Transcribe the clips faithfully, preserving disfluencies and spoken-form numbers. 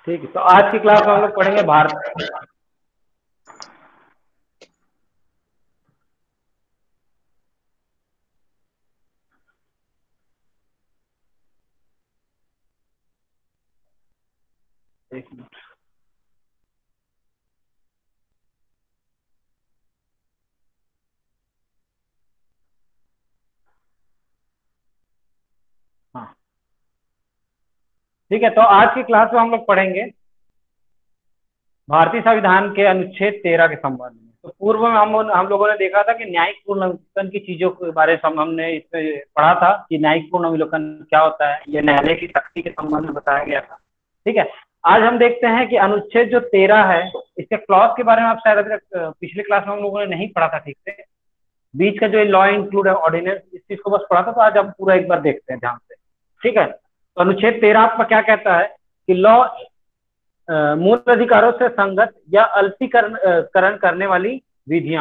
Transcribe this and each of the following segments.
ठीक है, तो आज की क्लास में हम लोग पढ़ेंगे भारत। एक मिनट। हाँ, ठीक है, तो आज की क्लास में हम लोग पढ़ेंगे भारतीय संविधान के अनुच्छेद तेरह के संबंध में। तो पूर्व में हम हम लोगों ने देखा था कि न्यायिक पूर्णावलोकन की चीजों के बारे में हम हमने इसमें पढ़ा था कि न्यायिक पूर्णावलोकन क्या होता है, यह न्यायालय की शक्ति के संबंध में बताया गया था। ठीक है, आज हम देखते हैं कि अनुच्छेद जो तेरह है, इसके क्लॉज के बारे में आप शायद अभी तक पिछले क्लास में हम लोगों ने नहीं पढ़ा था ठीक से। बीच का जो लॉ इंक्लूड ऑर्डिनेंस, इस चीज को बस पढ़ा था, तो आज हम पूरा एक बार देखते हैं ध्यान से। ठीक है, तो अनुच्छेद तेरह आपका क्या कहता है कि लॉ मूल अधिकारों से संगत या अल्पीकरण करण करने वाली विधियां।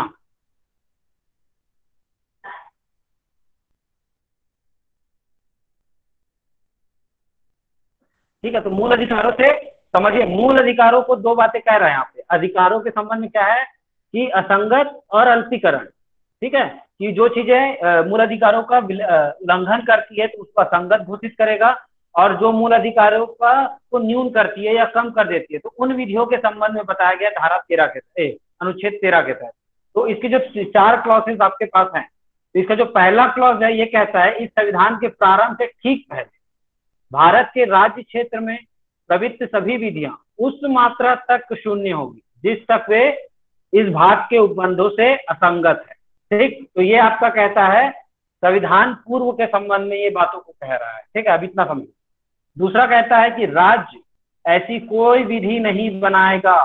ठीक है, तो मूल अधिकारों से समझिए, मूल अधिकारों को दो बातें कह रहे हैं यहाँ पे। अधिकारों के संबंध में क्या है कि असंगत और अल्पीकरण। ठीक है, कि जो चीजें मूल अधिकारों का उल्लंघन करती है तो उसको असंगत घोषित करेगा, और जो मूल अधिकारों का को न्यून करती है या कम कर देती है तो उन विधियों के संबंध में बताया गया धारा तेरह के अनुच्छेद तेरह के तहत। तो इसके जो चार क्लॉसेज आपके पास हैं, तो इसका जो पहला क्लॉज है ये कहता है इस संविधान के प्रारंभ से ठीक पहले भारत के राज्य क्षेत्र में प्रवृत्त सभी विधियां उस मात्रा तक शून्य होगी जिस तक वे इस भाग के उपबंधों से असंगत है। ठीक, तो ये आपका कहता है संविधान पूर्व के संबंध में ये बातों को कह रहा है। ठीक है, अब इतना समझो। दूसरा कहता है कि राज्य ऐसी कोई विधि नहीं बनाएगा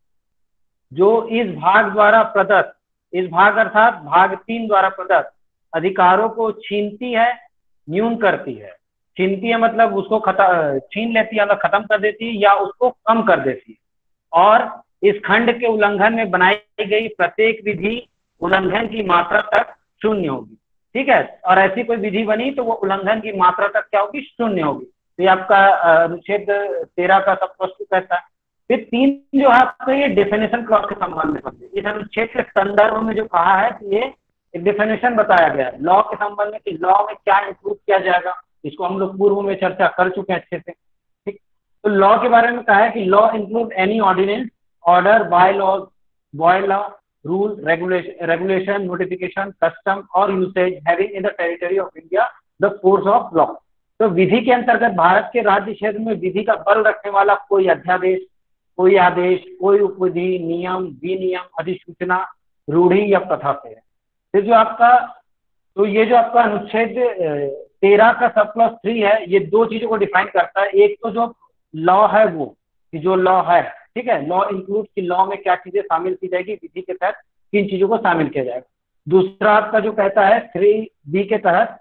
जो इस भाग द्वारा प्रदत्त, इस भाग अर्थात भाग तीन द्वारा प्रदत्त अधिकारों को छीनती है, न्यून करती है। छीनती है मतलब उसको खत्म छीन लेती है, मतलब खत्म कर देती है या उसको कम कर देती है। और इस खंड के उल्लंघन में बनाई गई प्रत्येक विधि उल्लंघन की मात्रा तक शून्य होगी। ठीक है, और ऐसी कोई विधि बनी तो वो उल्लंघन की मात्रा तक क्या होगी, शून्य होगी। तो ये आपका अनुच्छेद तेरह का सब प्रश्न कहता है। फिर तीन जो है आपका ये डेफिनेशन क्लॉज के संबंध में समझे। इस अनुच्छेद के संदर्भ में जो कहा है कि ये एक डेफिनेशन बताया गया है लॉ के संबंध में कि लॉ में क्या इंक्लूड किया जाएगा। इसको हम लोग पूर्व में चर्चा कर चुके हैं अच्छे से। ठीक, तो लॉ के बारे में कहा है कि law include any ordinance, order, by laws, by law, rule, regulation regulation notification, custom और usage having in the territory of India the force of law. तो विधि के अंतर्गत भारत के राज्य क्षेत्र में विधि का बल रखने वाला कोई अध्यादेश, कोई आदेश, कोई उपविधि, नियम, विनियम, अधिसूचना, रूढ़ी या प्रथा से है। तो जो आपका तो ये जो आपका अनुच्छेद तेरह का सब क्लॉज थ्री है, ये दो चीजों को डिफाइन करता है। एक तो जो लॉ है वो कि जो लॉ है, ठीक है, लॉ इंक्लूड की लॉ में क्या चीजें शामिल की जाएगी, विधि के तहत किन चीजों को शामिल किया जाएगा। दूसरा आपका जो कहता है थ्री बी के तहत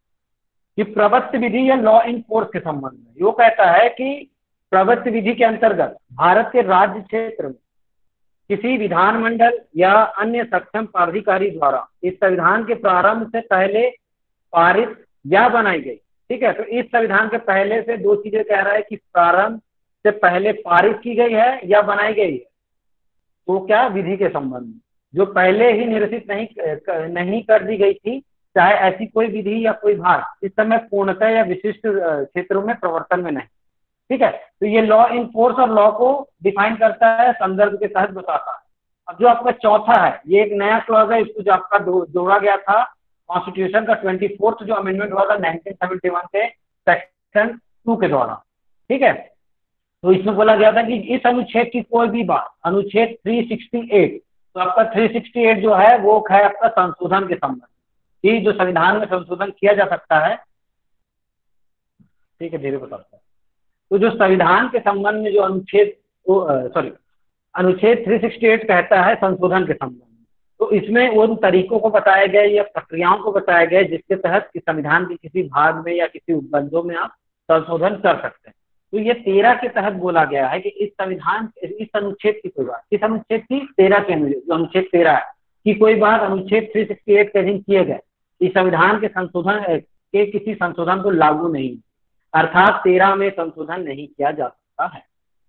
कि प्रवृत्त विधि या लॉ इन फोर्स के संबंध में, वो कहता है कि प्रवृत्त विधि के अंतर्गत भारत के राज्य क्षेत्र में किसी विधानमंडल या अन्य सक्षम प्राधिकारी द्वारा इस संविधान के प्रारंभ से पहले पारित या बनाई गई। ठीक है, तो इस संविधान के पहले से दो चीजें कह रहा है कि प्रारंभ से पहले पारित की गई है या बनाई गई है। तो क्या विधि के संबंध में जो पहले ही निरसित नहीं नहीं कर दी गई थी, चाहे ऐसी कोई विधि या कोई भाग इस समय पूर्णतः या विशिष्ट क्षेत्रों में प्रवर्तन में नहीं। ठीक है, तो ये लॉ इन फोर्स और लॉ को डिफाइन करता है, संदर्भ के तहत बताता है। अब जो आपका चौथा है, ये एक नया क्लॉज है, इसको जो आपका जोड़ा गया था कॉन्स्टिट्यूशन का ट्वेंटी फोर्थ जो अमेंडमेंट हुआ था नाइनटीन सेवेंटी वन के सेक्शन टू के द्वारा। ठीक है, तो इसमें बोला गया था कि इस अनुच्छेद की कोई भी बात, अनुच्छेद थ्री सिक्सटी एट, तो आपका थ्री सिक्सटी एट जो है वो है आपका संशोधन के संबंध कि जो संविधान में संशोधन किया जा सकता है। ठीक है, धीरे बताता है। तो जो संविधान के संबंध में जो अनुच्छेद सॉरी अनुच्छेद थ्री सिक्सटी एट कहता है संशोधन के संबंध में, तो इसमें उन तरीकों को बताया गया या प्रक्रियाओं को बताया गया जिसके तहत इस संविधान के किसी भाग में या किसी उपबंधों में आप संशोधन कर सकते हैं। तो ये तेरह के तहत बोला गया है कि इस संविधान इस अनुच्छेद की कोई बात, इस अनुच्छेद की तेरह के अनुच्छेद तेरह है कि कोई बात अनुच्छेद थ्री सिक्सटी एट के अधीन किए गए इस संविधान के संशोधन के किसी संशोधन को लागू नहीं, अर्थात तेरह में संशोधन नहीं किया जा सकता है।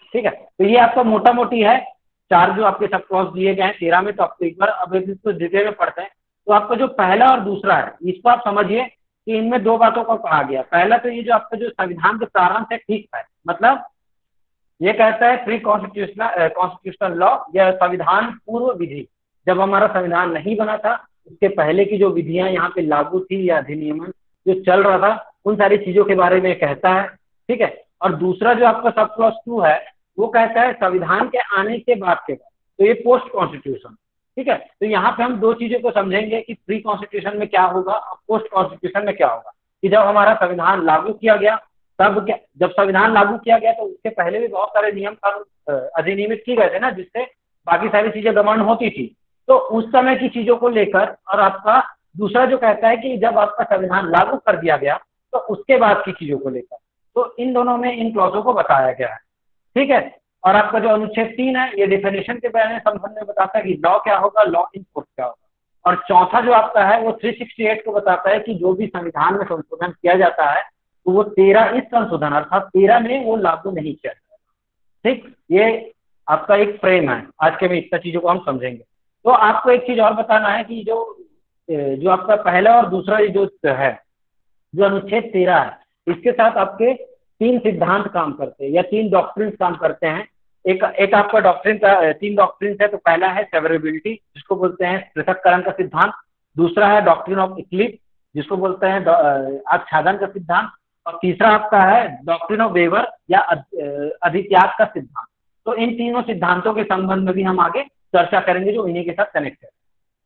ठीक है, तो ये आपका मोटा मोटी है चार जो आपके सब क्लॉज दिए गए हैं तेरह में। तो आपको एक बार अब इसको डिटेल में पढ़ते हैं। तो आपका जो पहला और दूसरा है इसको आप समझिए कि इनमें दो बातों को कहा गया। पहला तो ये जो आपका जो संविधान के प्रारंभ से ठीक है, मतलब ये कहता है प्री कॉन्स्टिट्यूशनल कॉन्स्टिट्यूशनल लॉ या संविधान पूर्व विधि। जब हमारा संविधान नहीं बना था उसके पहले की जो विधियां यहाँ पे लागू थी या अधिनियमन जो चल रहा था उन सारी चीजों के बारे में कहता है। ठीक है, और दूसरा जो आपका सब क्लॉज टू है वो कहता है संविधान के आने के बाद के बाद, तो ये पोस्ट कॉन्स्टिट्यूशन। ठीक है, तो यहाँ पे हम दो चीजों को समझेंगे कि प्री कॉन्स्टिट्यूशन में क्या होगा और पोस्ट कॉन्स्टिट्यूशन में क्या होगा। कि जब हमारा संविधान लागू किया गया तब क्या, जब संविधान लागू किया गया तो उसके पहले भी बहुत सारे नियम कानून अधिनियमित किए गए थे ना, जिससे बाकी सारी चीजें गवर्न होती थी। तो उस समय की चीजों को लेकर, और आपका दूसरा जो कहता है कि जब आपका संविधान लागू कर दिया गया तो उसके बाद की चीजों को लेकर, तो इन दोनों में इन क्लॉजों को बताया गया है। ठीक है, और आपका जो अनुच्छेद तीन है ये डिफिनेशन के बारे में संबंध में बताता है कि लॉ क्या होगा, लॉ इन फोर्स क्या होगा। और चौथा जो आपका है वो तीन सौ अड़सठ को बताता है कि जो भी संविधान में संशोधन किया जाता है तो वो तेरह इस संशोधन अर्थात तेरह में वो लागू नहीं किया जाएगा। ठीक, ये आपका एक फ्रेम है। आज के में इतना चीजों को हम समझेंगे। तो आपको एक चीज और बताना है कि जो जो आपका पहला और दूसरा जो है जो अनुच्छेद तेरह है इसके साथ आपके तीन सिद्धांत काम करते हैं या तीन डॉक्ट्रिन काम करते हैं। एक एक आपका डॉक्ट्रिन का तीन डॉक्ट्रिन है। तो पहला है सेवरेबिलिटी जिसको बोलते हैं पृथक्करण का सिद्धांत। दूसरा है डॉक्ट्रिन ऑफ इक्लिप्स जिसको बोलते हैं आच्छादन का सिद्धांत। और तीसरा आपका है डॉक्ट्रिन ऑफ वेवर या अधित्याग का सिद्धांत। तो इन तीनों सिद्धांतों के संबंध में भी हम आगे चर्चा करेंगे जो इन्हीं के साथ कनेक्ट है।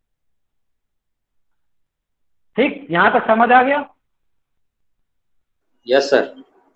ठीक, यहां तक समझ आ गया? Yes sir.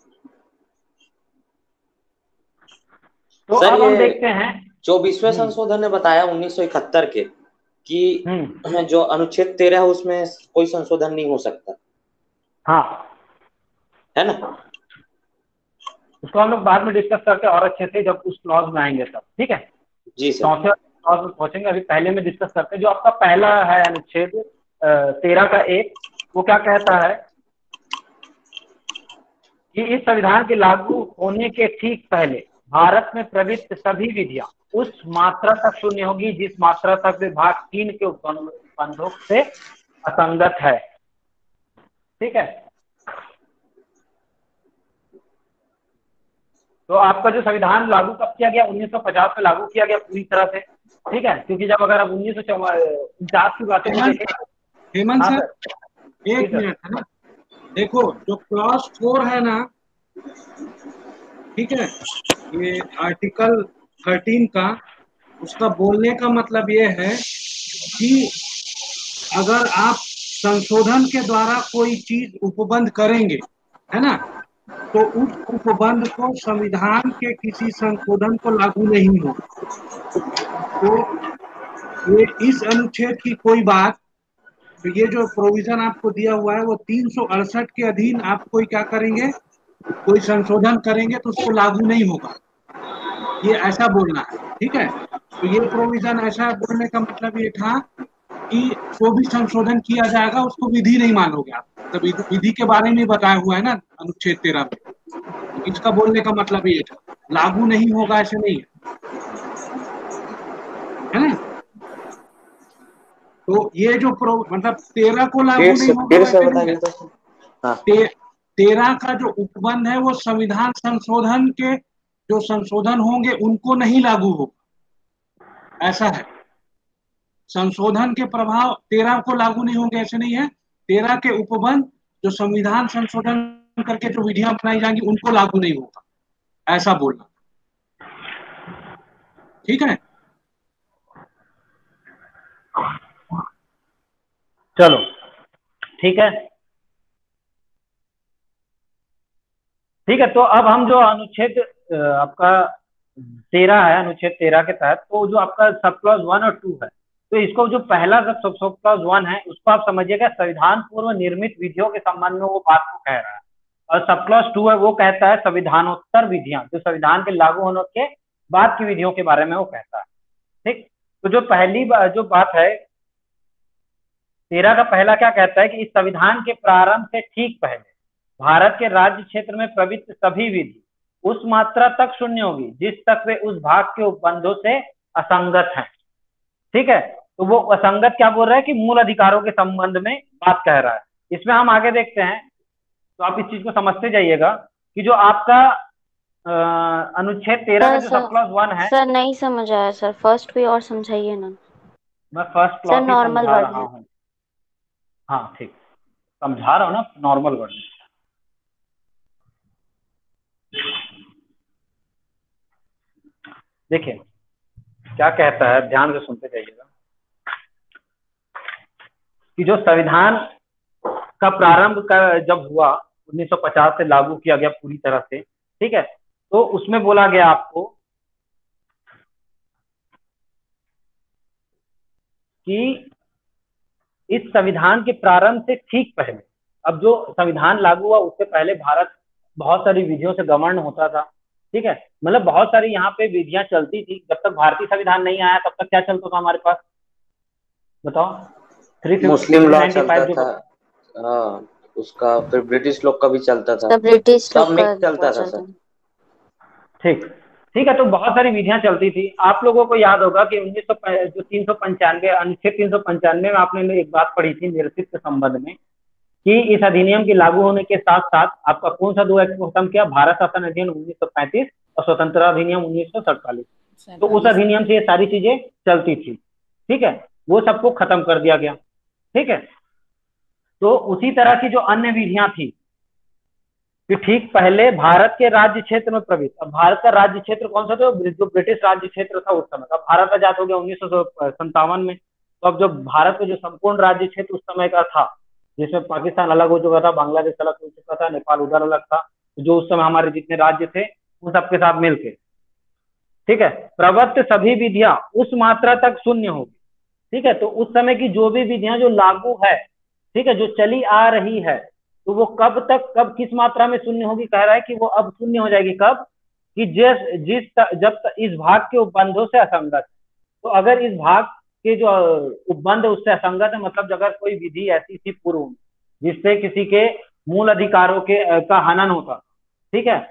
तो सर अब हम ये देखते हैं जो विश्व संशोधन ने बताया उन्नीस सौ इकहत्तर के कि जो अनुच्छेद तेरह है उसमें कोई संशोधन नहीं हो सकता, हाँ है ना? उसको हम लोग बाद में डिस्कस करते हैं और अच्छे से जब उस क्लॉज में आएंगे तब। ठीक है, जी सर। चौथे क्लॉज में पहुंचेंगे, अभी पहले में डिस्कस करते हैं। जो आपका पहला है अनुच्छेद तेरह का एक, वो क्या कहता है कि इस संविधान के लागू होने के ठीक पहले भारत में प्रवृत्त सभी विधियां उस मात्रा तक शून्य होगी जिस मात्रा तक विभाग तीन के उपबंधों से असंगत है। ठीक है, तो आपका जो संविधान लागू कब किया गया? उन्नीस सौ पचास में लागू किया गया पूरी तरह से। ठीक है, क्योंकि जब अगर आप उन्नीस सौ उनचास की बातों को देखें। हेमंत सर एक मिनट है ना, देखो जो क्लॉज फोर है ना, ठीक है, ये आर्टिकल थर्टीन का उसका बोलने का मतलब ये है कि अगर आप संशोधन के द्वारा कोई चीज उपबंध करेंगे, है ना, तो उस उपबंध को संविधान के किसी संशोधन को लागू नहीं होगा। तो ये इस अनुच्छेद की कोई बात, तो ये जो प्रोविजन आपको दिया हुआ है वो तीन सौ अड़सठ के अधीन आप कोई क्या करेंगे, कोई संशोधन करेंगे तो उसको लागू नहीं होगा, ये ऐसा बोलना है। ठीक है, तो ये प्रोविजन ऐसा बोलने का मतलब ये था कि जो भी संशोधन किया जाएगा उसको विधि नहीं मानोगे आप। तो विधि के बारे में बताया हुआ है ना अनुच्छेद तेरह में, इसका बोलने का मतलब ये था, लागू नहीं होगा ऐसे नहीं है ना। तो ये जो प्रो मतलब तेरह को लागू नहीं होगा वैसे नहीं है। हाँ। ते, तेरह का जो उपबंध है वो संविधान संशोधन के जो संशोधन होंगे उनको नहीं लागू होगा, ऐसा है। संशोधन के प्रभाव तेरह को लागू नहीं होंगे ऐसे नहीं है। तेरह के उपबंध जो संविधान संशोधन करके जो विधियां अपनाई जाएंगी उनको लागू नहीं होगा, ऐसा बोलना। ठीक है, चलो ठीक है। ठीक है, तो अब हम जो अनुच्छेद आपका तेरह है, अनुच्छेद तेरह के तहत तो जो आपका सब क्लॉज वन और टू है, तो इसको जो पहला सब सब क्लॉज वन है उसको आप समझिएगा संविधान पूर्व निर्मित विधियों के संबंध में वो बात को कह रहा है। और सब क्लॉज टू है वो कहता है संविधानोत्तर विधियां, जो संविधान के लागू होने के बाद की विधियों के बारे में वो कहता है। ठीक, तो जो पहली बा, जो बात है तेरह का पहला क्या कहता है कि इस संविधान के प्रारंभ से ठीक पहले भारत के राज्य क्षेत्र में प्रवृत्त सभी विधि उस मात्रा तक शून्य होगी जिस तक वे उस भाग के उपबंधों से असंगत हैं। ठीक है, तो वो असंगत क्या बोल रहा है कि मूल अधिकारों के संबंध में बात कह रहा है। इसमें हम आगे देखते हैं, तो आप इस चीज को समझते जाइएगा कि जो आपका अनुच्छेद तेरह का जो सब क्लॉज वन है। सर नहीं समझ आया सर, फर्स्ट भी और समझाइए ना। मैं फर्स्ट क्लॉज ही समझा रहा हूँ। हाँ ठीक, समझा रहा हूँ ना नॉर्मल वर्ड में। देखिए क्या कहता है, ध्यान से सुनते जाइएगा कि जो संविधान का प्रारंभ का जब हुआ उन्नीस सौ पचास से लागू किया गया पूरी तरह से, ठीक है, तो उसमें बोला गया आपको कि इस संविधान के प्रारंभ से ठीक पहले, अब जो संविधान लागू हुआ उससे पहले भारत बहुत सारी विधियों से गवर्न होता था। ठीक है, मतलब बहुत सारी यहाँ पे विधियां चलती थी। जब तक भारतीय संविधान नहीं आया तब तक क्या चलता था हमारे पास, बताओ। मुस्लिम लॉ चलता था, हाँ, उसका फिर ब्रिटिश लोग का भी चलता था, ब्रिटिश सब मिक्स चलता था सर। ठीक ठीक है, तो बहुत सारी विधियां चलती थी। आप लोगों को याद होगा कि उन्नीस सौ जो तीन सौ पंचानवे अनुच्छेद तीन सौ पंचानवे में आपने एक बात पढ़ी थी निरसित के संबंध में कि इस अधिनियम के लागू होने के साथ साथ आपका कौन सा दो एक्ट को खत्म किया, भारत शासन अधिनियम उन्नीस सौ पैंतीस और स्वतंत्रता अधिनियम उन्नीस सौ सैंतालीस। तो उस अधिनियम से ये सारी चीजें चलती थी। ठीक है, वो सबको खत्म कर दिया गया। ठीक है, तो उसी तरह की जो अन्य विधियां थी कि ठीक पहले भारत के राज्य क्षेत्र में प्रवेश। अब भारत का राज्य क्षेत्र कौन सा था, जो ब्रिटिश राज्य क्षेत्र था उस समय का। भारत आजाद हो गया उन्नीस सौ संतावन में, तो अब जो भारत का जो संपूर्ण राज्य क्षेत्र उस समय का था, जिसमें पाकिस्तान अलग हो चुका था, बांग्लादेश अलग हो चुका था, नेपाल उधर अलग था, जो उस समय हमारे जितने राज्य थे उन सबके साथ मिलके, ठीक है, प्रवृत्त सभी विधियां उस मात्रा तक शून्य होगी। ठीक है, तो उस समय की जो भी विधियां जो लागू है, ठीक है, जो चली आ रही है, तो वो कब तक, कब किस मात्रा में शून्य होगी, कह रहा है कि वो अब शून्य हो जाएगी। कब कि जिस जिस जब तक इस भाग के उपबंधों से असंगत। तो अगर इस भाग के जो उपबंध उससे असंगत है, मतलब अगर कोई विधि ऐसी थी पूर्व जिससे किसी के मूल अधिकारों के का हनन होता, ठीक है,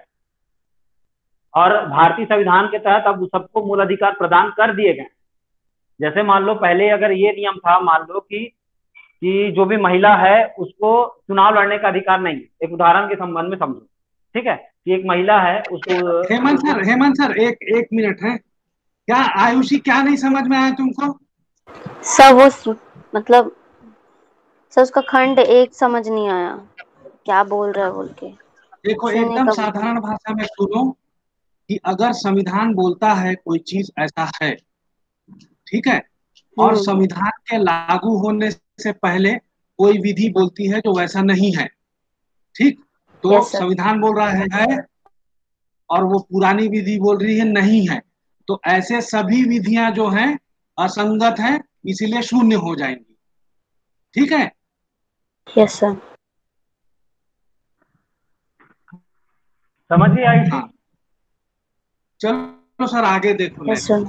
और भारतीय संविधान के तहत अब सबको मूल अधिकार प्रदान कर दिए गए। जैसे मान लो पहले अगर ये नियम था, मान लो कि कि जो भी महिला है उसको चुनाव लड़ने का अधिकार नहीं है। एक उदाहरण के संबंध में समझो, ठीक है, कि एक महिला है उसको। हेमंत सर, हेमंत सर एक एक मिनट है, क्या आयुषी क्या नहीं समझ में आया तुमको? सब वो मतलब सर उसका खंड एक समझ नहीं आया, क्या बोल रहा है बोल के। देखो एकदम साधारण भाषा में सुनो कि अगर संविधान बोलता है कोई चीज ऐसा है, ठीक है, और संविधान के लागू होने से पहले कोई विधि बोलती है जो वैसा नहीं है, ठीक, तो संविधान बोल रहा है, है और वो पुरानी विधि बोल रही है नहीं है, तो ऐसे सभी विधियां जो हैं असंगत हैं, इसीलिए शून्य हो जाएंगी। ठीक है, यस सर, समझिए आई। हाँ, चलो सर आगे देखो। यस सर,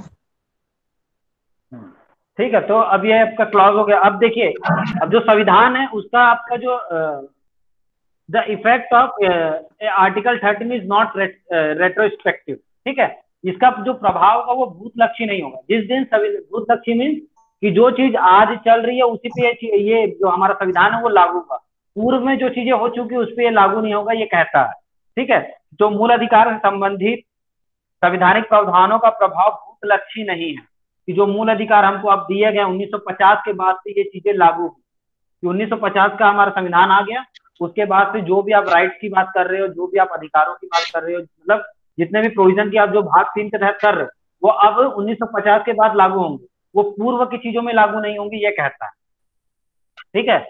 ठीक है, तो अब ये आपका क्लॉज हो गया। अब देखिए, अब जो संविधान है उसका आपका जो the effect of article thirteen is not retrospective. ठीक है, इसका जो प्रभाव होगा वो भूतलक्षी नहीं होगा। जिस दिन भूतलक्षी मीन्स कि जो चीज आज चल रही है उसी पे ये जो हमारा संविधान है वो लागू होगा, पूर्व में जो चीजें हो चुकी उस पर ये लागू नहीं होगा, ये कहता है। ठीक है, जो मूल अधिकार से संबंधित संवैधानिक प्रावधानों का प्रभाव भूतलक्षी नहीं है, कि जो मूल अधिकार हमको अब दिए गए उन्नीस सौ पचास के बाद से ये चीजें लागू हुई, कि उन्नीस सौ पचास का हमारा संविधान आ गया, उसके बाद से जो भी आप राइट्स की बात कर रहे हो, जो भी आप अधिकारों की बात कर रहे हो, मतलब जितने भी प्रोविजन की आप जो भाग तीन के तहत कर रहे हो, वो अब उन्नीस सौ पचास के बाद लागू होंगे, वो पूर्व की चीजों में लागू नहीं होंगी, ये कहता है। ठीक है,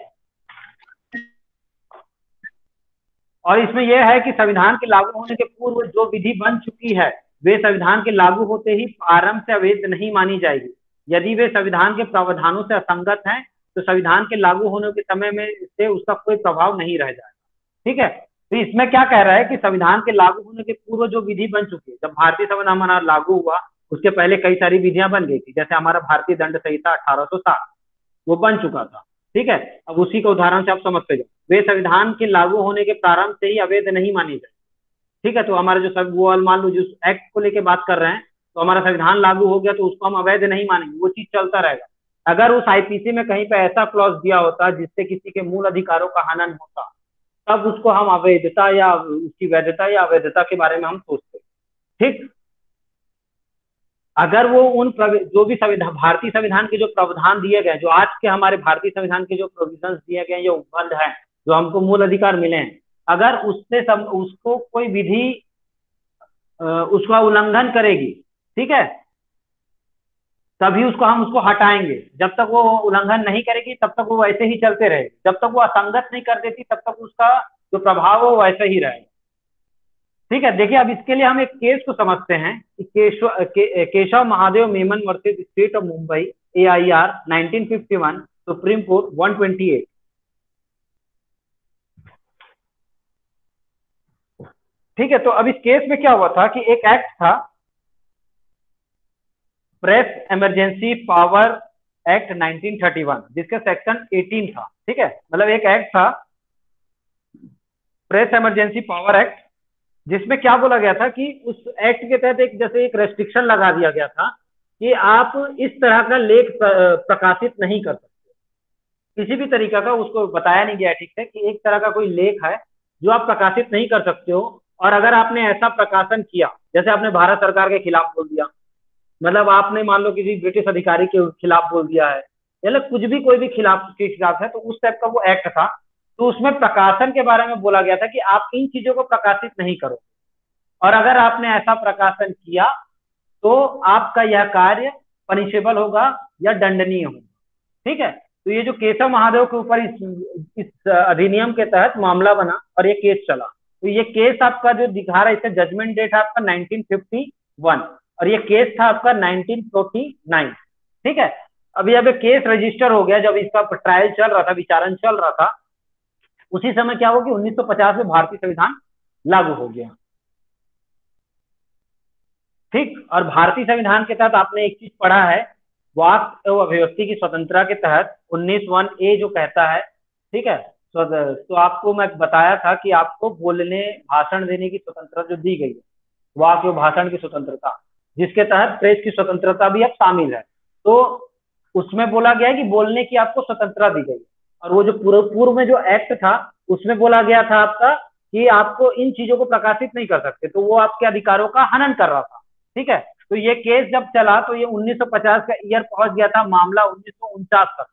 और इसमें यह है कि संविधान के लागू होने के पूर्व जो विधि बन चुकी है वे संविधान के लागू होते ही आरंभ से अवैध नहीं मानी जाएगी। यदि वे संविधान के प्रावधानों से असंगत हैं तो संविधान के लागू होने के समय में से उसका कोई प्रभाव नहीं रह जाएगा। ठीक है, तो इसमें क्या कह रहा है कि संविधान के लागू होने के पूर्व जो विधि बन चुकी है, जब भारतीय संविधान हमारा लागू हुआ उसके पहले कई सारी विधियां बन गई थी, जैसे हमारा भारतीय दंड संहिता अठारह सौ साठ वो बन चुका था। ठीक है, अब उसी के उदाहरण से आप समझते जाओ, वे संविधान के लागू होने के प्रारंभ से ही अवैध नहीं मानी जाए। ठीक है, तो हमारे जो सब वो मान लो जिस एक्ट को लेके बात कर रहे हैं, तो हमारा संविधान लागू हो गया तो उसको हम अवैध नहीं मानेंगे, वो चीज चलता रहेगा। अगर उस आईपीसी में कहीं पे ऐसा क्लॉज दिया होता जिससे किसी के मूल अधिकारों का हनन होता, तब उसको हम अवैधता या उसकी वैधता या अवैधता के बारे में हम सोचते। ठीक, अगर वो उन जो भी संविधान भारतीय संविधान के जो प्रावधान दिए गए, जो आज के हमारे भारतीय संविधान के जो प्रोविजंस दिए गए, जो उपबंध है, जो हमको मूल अधिकार मिले हैं, अगर उससे सम, उसको कोई विधि उसका उल्लंघन करेगी, ठीक है, तभी उसको हम उसको हटाएंगे। जब तक वो उल्लंघन नहीं करेगी तब तक वो वैसे ही चलते रहेगी, जब तक वो असंगत नहीं कर देती तब तक उसका जो प्रभाव हो वैसे ही रहेगा। ठीक है, देखिए अब इसके लिए हम एक केस को समझते हैं कि केशव के, Keshav Mahadev Memon versus state of Mumbai, A I R nineteen fifty one, supreme court one twenty eight. ठीक है, तो अब इस केस में क्या हुआ था कि एक एक्ट था, press emergency power act nineteen thirty one, जिसका सेक्शन एटीन था। ठीक है, मतलब एक एक्ट था प्रेस इमरजेंसी पावर एक्ट, जिसमें क्या बोला गया था कि उस एक्ट के तहत एक जैसे एक रेस्ट्रिक्शन लगा दिया गया था कि आप इस तरह का लेख प्रकाशित नहीं कर सकते, किसी भी तरीका का। उसको बताया नहीं गया ठीक से कि एक तरह का कोई लेख है जो आप प्रकाशित नहीं कर सकते हो, और अगर आपने ऐसा प्रकाशन किया, जैसे आपने भारत सरकार के खिलाफ बोल दिया, मतलब आपने मान लो किसी ब्रिटिश अधिकारी के खिलाफ बोल दिया है, या कुछ भी कोई भी खिलाफ के खिलाफ है, तो उस टाइप का वो एक्ट था। तो उसमें प्रकाशन के बारे में बोला गया था कि आप इन चीजों को प्रकाशित नहीं करो, और अगर आपने ऐसा प्रकाशन किया तो आपका यह कार्य पनिशेबल होगा या दंडनीय होगा। ठीक है, तो ये जो केशव महादेव के ऊपर इस, इस अधिनियम के तहत मामला बना और ये केस चला, तो ये केस आपका जो दिखा रहा है, इसका जजमेंट डेट है आपका नाइनटीन फिफ्टी वन, और ये केस था आपका नाइनटीन फोर्टी नाइन। ठीक है, अभी अब केस रजिस्टर हो गया, जब इसका ट्रायल चल रहा था, विचारण चल रहा था, उसी समय क्या हुआ कि उन्नीस सौ पचास में भारतीय संविधान लागू हो गया। ठीक, और भारतीय संविधान के तहत आपने एक चीज पढ़ा है, वाक एवं अभिव्यक्ति की स्वतंत्रता के तहत उन्नीस वन ए जो कहता है, ठीक है, तो आपको मैं बताया था कि आपको बोलने भाषण देने की स्वतंत्रता जो दी गई है, वाक एवं भाषण की स्वतंत्रता, जिसके तहत प्रेस की स्वतंत्रता भी अब शामिल है, तो उसमें बोला गया है कि बोलने की आपको स्वतंत्रता दी गई। और वो जो पूर्व पूर्व में जो एक्ट था उसमें बोला गया था आपका कि आपको इन चीजों को प्रकाशित नहीं कर सकते, तो वो आपके अधिकारों का हनन कर रहा था। ठीक है, तो ये केस जब चला तो ये उन्नीस सौ पचास का ईयर पहुंच गया था, मामला उन्नीस सौ उनचास का था।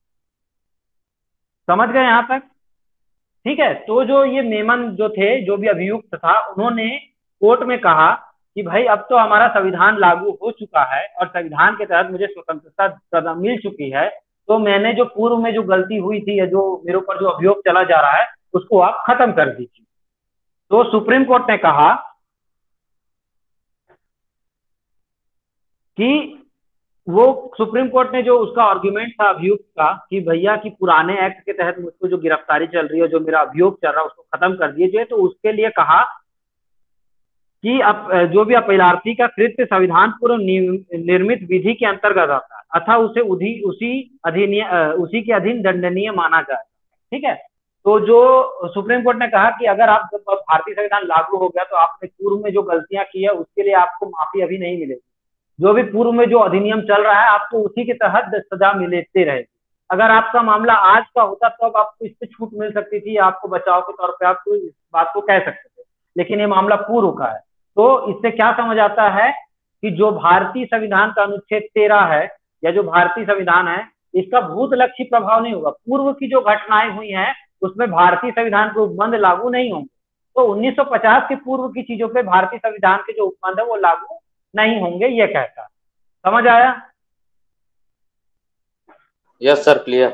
समझ गए यहां तक? ठीक है, तो जो ये मेमन जो थे, जो भी अभियुक्त था, उन्होंने कोर्ट में कहा कि भाई अब तो हमारा संविधान लागू हो चुका है और संविधान के तहत मुझे स्वतंत्रता मिल चुकी है, तो मैंने जो पूर्व में जो गलती हुई थी या जो मेरे ऊपर जो अभियोग चला जा रहा है उसको आप खत्म कर दीजिए। तो सुप्रीम कोर्ट ने कहा कि वो सुप्रीम कोर्ट ने जो उसका आर्ग्यूमेंट था अभियुक्त का कि भैया कि पुराने एक्ट के तहत मुझको जो गिरफ्तारी चल रही है, जो मेरा अभियोग चल रहा है, उसको खत्म कर दीजिए। तो उसके लिए कहा कि अब जो भी अपीलार्थी का कृत्य संविधान पूर्व निर्मित विधि के अंतर्गत आता है अथा उसे उसी उसी अधिनियम उसी के अधीन दंडनीय माना जाए। ठीक है, तो जो सुप्रीम कोर्ट ने कहा कि अगर आप भारतीय संविधान लागू हो गया तो आपने पूर्व में जो गलतियां की है उसके लिए आपको माफी अभी नहीं मिलेगी, जो भी पूर्व में जो अधिनियम चल रहा है आपको उसी के तहत सजा मिलते रहेगी। अगर आपका मामला आज का होता तो अब आपको इससे छूट मिल सकती थी, आपको बचाव के तौर पे आप तो इस बात को कह सकते थे, लेकिन ये मामला पूर्व का है। तो इससे क्या समझ आता है कि जो भारतीय संविधान का अनुच्छेद तेरह है या जो भारतीय संविधान है, इसका भूतलक्षी प्रभाव नहीं होगा। पूर्व की जो घटनाएं हुई हैं उसमें भारतीय संविधान के उपबंध लागू नहीं होंगे, तो उन्नीस सौ पचास के पूर्व की चीजों पे भारतीय संविधान के जो उपबंध है वो लागू नहीं होंगे, ये कहता। समझ आया? Yes sir, clear.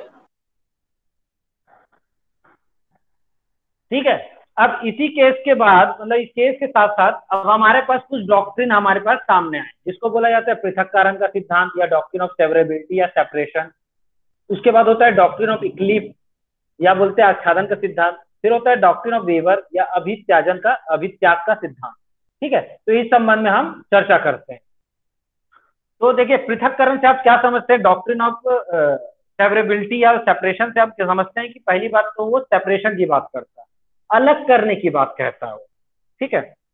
ठीक है, अब इसी केस के बाद मतलब इस केस के साथ साथ अब हमारे पास कुछ डॉक्ट्रिन हमारे पास सामने आए, जिसको बोला जाता है पृथक्करण का सिद्धांत या डॉक्ट्रिन ऑफ सेवरेबिलिटी या सेपरेशन। उसके बाद होता है डॉक्ट्रिन ऑफ इक्लिप्स या बोलते हैं आच्छादन का सिद्धांत। फिर होता है डॉक्ट्रिन ऑफ वेवर या अभित्याजन का अभित्याग का सिद्धांत। ठीक है, तो इस संबंध में हम चर्चा करते हैं। तो देखिए, पृथक्करण से आप क्या समझते हैं? डॉक्ट्रिन ऑफ सेवरेबिलिटी या सेपरेशन से आप क्या समझते हैं कि पहली बात तो वो सेपरेशन की बात करता है, अलग करने की बात कहता है वो। ठीक है,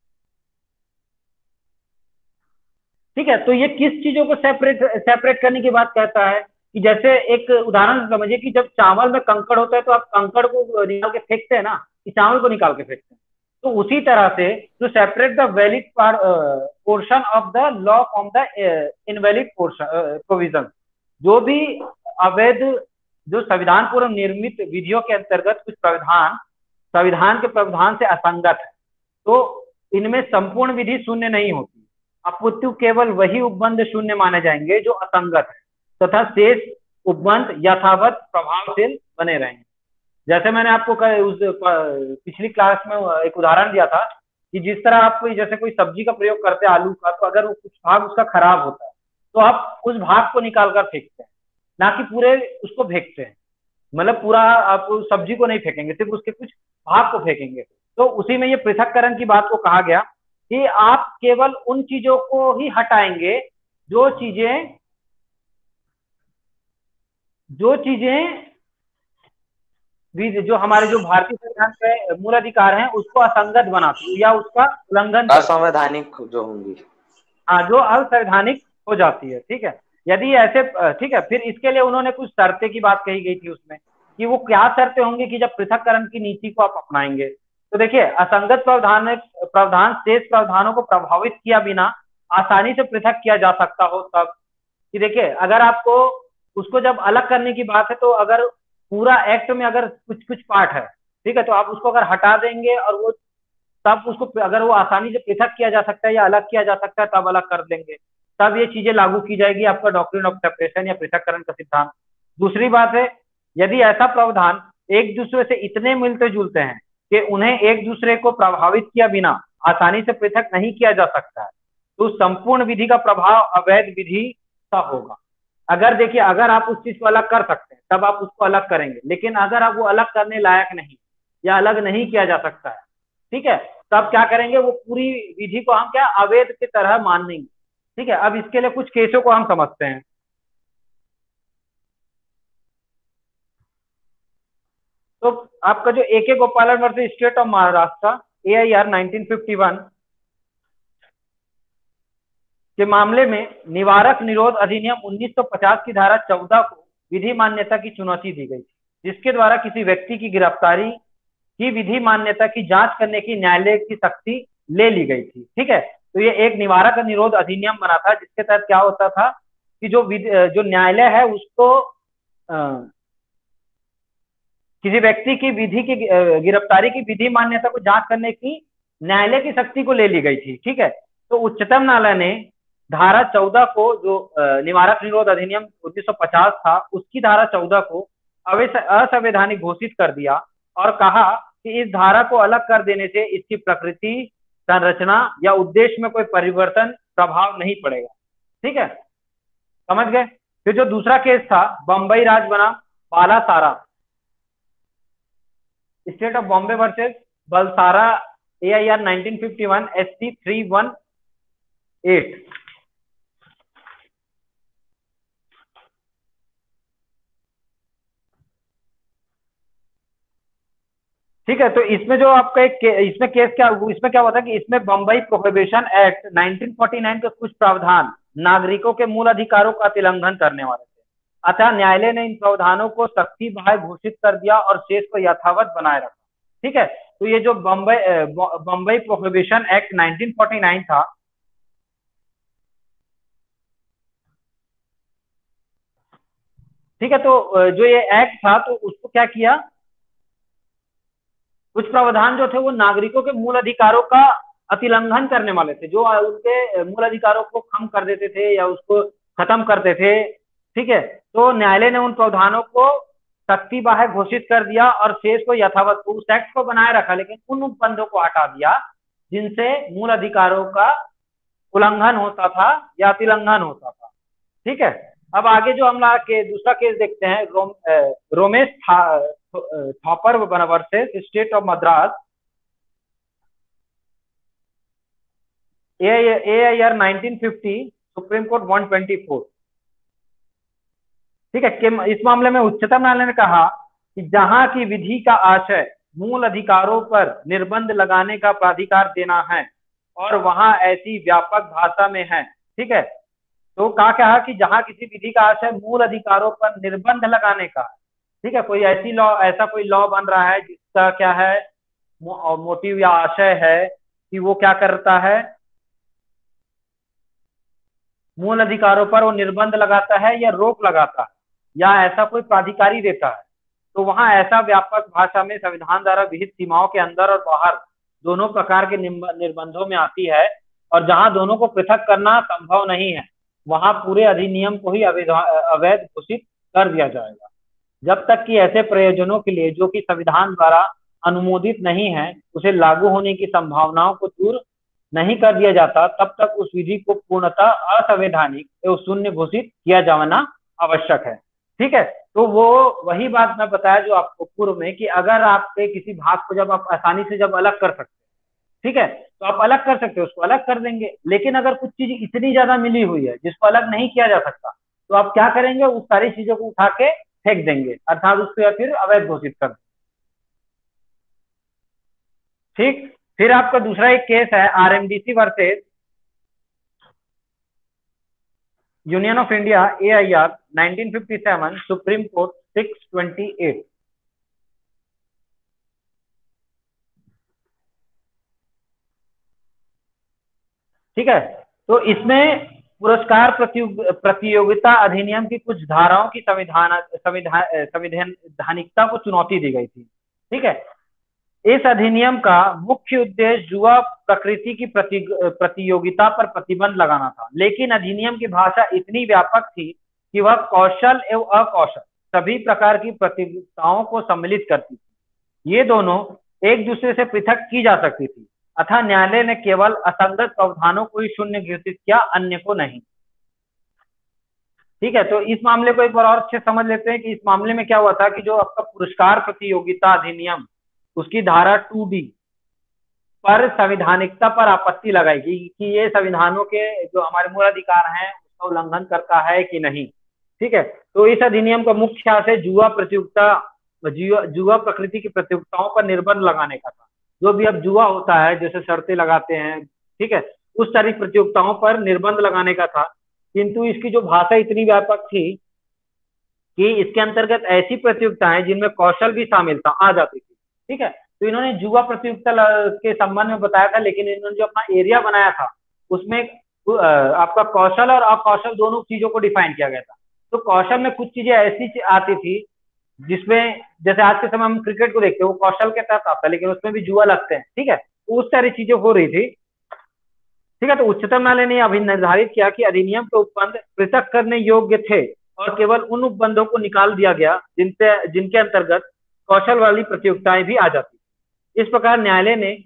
ठीक है, तो ये किस चीजों को सेपरेट सेपरेट करने की बात कहता है कि जैसे एक उदाहरण समझिए कि जब चावल में कंकड़ होता है तो आप कंकड़ को निकाल के फेंकते हैं ना, कि चावल को निकाल के फेंकते हैं। तो उसी तरह से to separate the valid portion of the law from the invalid portion provision, जो भी अवैध जो संविधान पूर्व निर्मित विधियों के अंतर्गत कुछ प्रावधान संविधान के प्रावधान से असंगत है, तो इनमें संपूर्ण विधि शून्य नहीं होती, अपितु केवल वही उपबंध शून्य माने जाएंगे जो असंगत है, तथा शेष उपबंध यथावत प्रभावशील बने रहेंगे। जैसे मैंने आपको उस पिछली क्लास में एक उदाहरण दिया था कि जिस तरह आप कोई जैसे कोई सब्जी का प्रयोग करते हैं आलू का, तो अगर कुछ भाग उसका खराब होता है तो आप उस भाग को निकाल कर फेंकते हैं, ना कि पूरे उसको फेंकते हैं। मतलब पूरा आप सब्जी को नहीं फेंकेंगे, सिर्फ उसके कुछ भाग को फेंकेंगे। तो उसी में ये पृथक्करण की बात को कहा गया कि आप केवल उन चीजों को ही हटाएंगे जो चीजें जो चीजें जो हमारे जो भारतीय संविधान के मूल अधिकार हैं उसको असंगत बनाती या उसका उल्लंघन असंवैधानिक जो होंगी, हाँ, जो असंवैधानिक हो जाती है। ठीक है, यदि ऐसे ठीक है, फिर इसके लिए उन्होंने कुछ शर्तें की बात कही गई थी उसमें कि वो क्या शर्तें होंगी कि जब पृथक्करण की नीति को आप अपनाएंगे। तो देखिए, असंगत प्रावधान प्रावधान शेष प्रावधानों को प्रभावित किया बिना आसानी से पृथक किया जा सकता हो तब। कि देखिए, अगर आपको उसको जब अलग करने की बात है तो अगर पूरा एक्ट में अगर कुछ कुछ पार्ट है, ठीक है, तो आप उसको अगर हटा देंगे और वो तब उसको अगर वो आसानी से पृथक किया जा सकता है या अलग किया जा सकता है तब अलग कर देंगे, तब ये चीजें लागू की जाएगी आपका डॉक्ट्रिन ऑफ सेपरेशन या पृथक्करण का सिद्धांत। दूसरी बात है, यदि ऐसा प्रावधान एक दूसरे से इतने मिलते जुलते हैं कि उन्हें एक दूसरे को प्रभावित किया बिना आसानी से पृथक नहीं किया जा सकता है, तो संपूर्ण विधि का प्रभाव अवैध विधि का होगा। अगर देखिए, अगर आप उस चीज को अलग कर सकते हैं तब आप उसको अलग करेंगे, लेकिन अगर आप वो अलग करने लायक नहीं या अलग नहीं किया जा सकता है, ठीक है, तब क्या करेंगे, वो पूरी विधि को हम क्या अवैध की तरह मान लेंगे। ठीक है, अब इसके लिए कुछ केसों को हम समझते हैं। तो आपका जो A K Gopalan versus state of Maharashtra A I R nineteen fifty one के मामले में निवारक निरोध अधिनियम उन्नीस सौ पचास की धारा चौदह को विधि मान्यता की चुनौती दी गई थी, जिसके द्वारा किसी व्यक्ति की गिरफ्तारी की विधि मान्यता की जांच करने की न्यायालय की शक्ति ले ली गई थी। ठीक है, तो ये एक निवारक निरोध अधिनियम बना था, जिसके तहत क्या होता था कि जो जो न्यायालय है उसको आ, किसी व्यक्ति की विधि की गिरफ्तारी की विधि मान्यता को जांच करने की न्यायालय की शक्ति को ले ली गई थी। ठीक है, तो उच्चतम न्यायालय ने धारा चौदह को, जो निवारक निरोध अधिनियम उन्नीस सौ पचास था, उसकी धारा चौदह को असंवैधानिक घोषित कर दिया और कहा कि इस धारा को अलग कर देने से इसकी प्रकृति, संरचना या उद्देश्य में कोई परिवर्तन प्रभाव नहीं पड़ेगा। ठीक है, समझ गए। फिर जो दूसरा केस था, बंबई राज बना Balsara, state of Bombay versus Balsara A I R nineteen fifty one S C three one eight. ठीक है, तो इसमें जो आपका एक इसमें केस क्या इसमें क्या होता है कि इसमें Bombay prohibition act nineteen forty nine के कुछ प्रावधान नागरिकों के मूल अधिकारों का उल्लंघन करने वाले थे, अतः न्यायालय ने इन प्रावधानों को सख्ती बाह्य घोषित कर दिया और शेष को यथावत बनाए रखा। ठीक है, तो ये जो Bombay Bombay prohibition act nineteen forty nine था, ठीक है, तो जो ये एक्ट था तो उसको क्या किया, कुछ प्रावधान जो थे वो नागरिकों के मूल अधिकारों का अतिलंघन करने वाले थे, जो उनके मूल अधिकारों को कम कर देते थे या उसको खत्म करते थे। ठीक है, तो न्यायालय ने उन प्रावधानों को सख्ती बाह्य घोषित कर दिया और शेष को यथावत, उस एक्ट को बनाए रखा, लेकिन उन उपबंधों को हटा दिया जिनसे मूल अधिकारों का उल्लंघन होता था या अतिलंघन होता था। ठीक है, अब आगे जो हम लोग के दूसरा केस देखते हैं, रोम, Romesh Thapar versus state of Madras A I R nineteen fifty supreme court one twenty four. ठीक है, इस मामले में उच्चतम न्यायालय ने कहा कि जहां की विधि का आशय मूल अधिकारों पर निर्बंध लगाने का प्राधिकार देना है और वहां ऐसी व्यापक भाषा में है ठीक है। तो कहा क्या कि जहां किसी विधि का आशय मूल अधिकारों पर निर्बंध लगाने का, ठीक है, कोई ऐसी लॉ ऐसा कोई लॉ बन रहा है जिसका क्या है मो, मोटिव या आशय है कि वो क्या करता है, मूल अधिकारों पर वो निर्बंध लगाता है या रोक लगाता है या ऐसा कोई प्राधिकारी देता है, तो वहां ऐसा व्यापक भाषा में संविधान द्वारा विहित सीमाओं के अंदर और बाहर दोनों प्रकार के निर्बंधों में आती है, और जहां दोनों को पृथक करना संभव नहीं है वहां पूरे अधिनियम को ही अवैध घोषित कर दिया जाएगा। जब तक कि ऐसे प्रयोजनों के लिए जो कि संविधान द्वारा अनुमोदित नहीं है उसे लागू होने की संभावनाओं को दूर नहीं कर दिया जाता, तब तक उस विधि को पूर्णतः असंवैधानिक एवं शून्य घोषित किया जाना आवश्यक है। ठीक है, तो वो वही बात मैं बताया जो आपको पूर्व में कि अगर आपके किसी भाग को जब आप आसानी से जब अलग कर सकते हैं, ठीक है, तो आप अलग कर सकते हो, उसको अलग कर देंगे। लेकिन अगर कुछ चीज इतनी ज्यादा मिली हुई है जिसको अलग नहीं किया जा सकता, तो आप क्या करेंगे, उस सारी चीजों को उठा के फेंक देंगे, अर्थात उसको या फिर अवैध घोषित कर देंगे। ठीक, फिर आपका दूसरा एक केस है RMDC versus union of India AIR nineteen fifty seven, supreme court six twenty eight. ठीक है, तो इसमें पुरस्कार प्रतियोगिता अधिनियम की कुछ धाराओं की संविधान संवैधानिकता को चुनौती दी गई थी। ठीक है, इस अधिनियम का मुख्य उद्देश्य जुआ प्रकृति की प्रति, प्रतियोगिता पर प्रतिबंध लगाना था, लेकिन अधिनियम की भाषा इतनी व्यापक थी कि वह कौशल एवं अकौशल सभी प्रकार की प्रतियोगिताओं को सम्मिलित करती थी। ये दोनों एक दूसरे से पृथक की जा सकती थी, अतः न्यायालय ने केवल असंगत प्रावधानों को ही शून्य घोषित किया, अन्य को नहीं। ठीक है, तो इस मामले को एक बार और अच्छे समझ लेते हैं कि इस मामले में क्या हुआ था कि जो आपका पुरस्कार प्रतियोगिता अधिनियम उसकी धारा टू डी पर संवैधानिकता पर आपत्ति लगाई गई कि ये संविधानों के जो हमारे मूल अधिकार हैं उसका उल्लंघन करता है कि नहीं। ठीक है, तो इस अधिनियम का मुख्य आशय जुआ प्रतियोगिता जुआ, जुआ प्रकृति की प्रतियोगिताओं पर निर्बंध लगाने का था। जो भी अब जुआ होता है, जैसे शर्तें लगाते हैं, ठीक है, उस सारी प्रतियोगिताओं पर निर्बंध लगाने का था। किंतु इसकी जो भाषा इतनी व्यापक थी कि इसके अंतर्गत ऐसी प्रतियोगिताएं जिनमें कौशल भी शामिल था आ जाती थी। ठीक है, तो इन्होंने जुआ प्रतियोगिता के संबंध में बताया था, लेकिन इन्होंने जो अपना एरिया बनाया था उसमें आपका कौशल और अकौशल दोनों चीजों को डिफाइन किया गया था। तो कौशल में कुछ चीजें ऐसी आती थी जिसमें, जैसे आज के समय हम क्रिकेट को देखते हैं, वो कौशल के तहत आता है, लेकिन उसमें भी जुआ लगते हैं। ठीक है, तो उस सारी चीजें हो रही थी। ठीक है, तो उच्चतम न्यायालय ने अभी निर्धारित किया कि अधिनियम के उपबंध पृथक करने योग्य थे और केवल उन उपबंधों को निकाल दिया गया जिनसे जिनके अंतर्गत कौशल वाली प्रतियोगिताएं भी आ जाती। इस प्रकार न्यायालय ने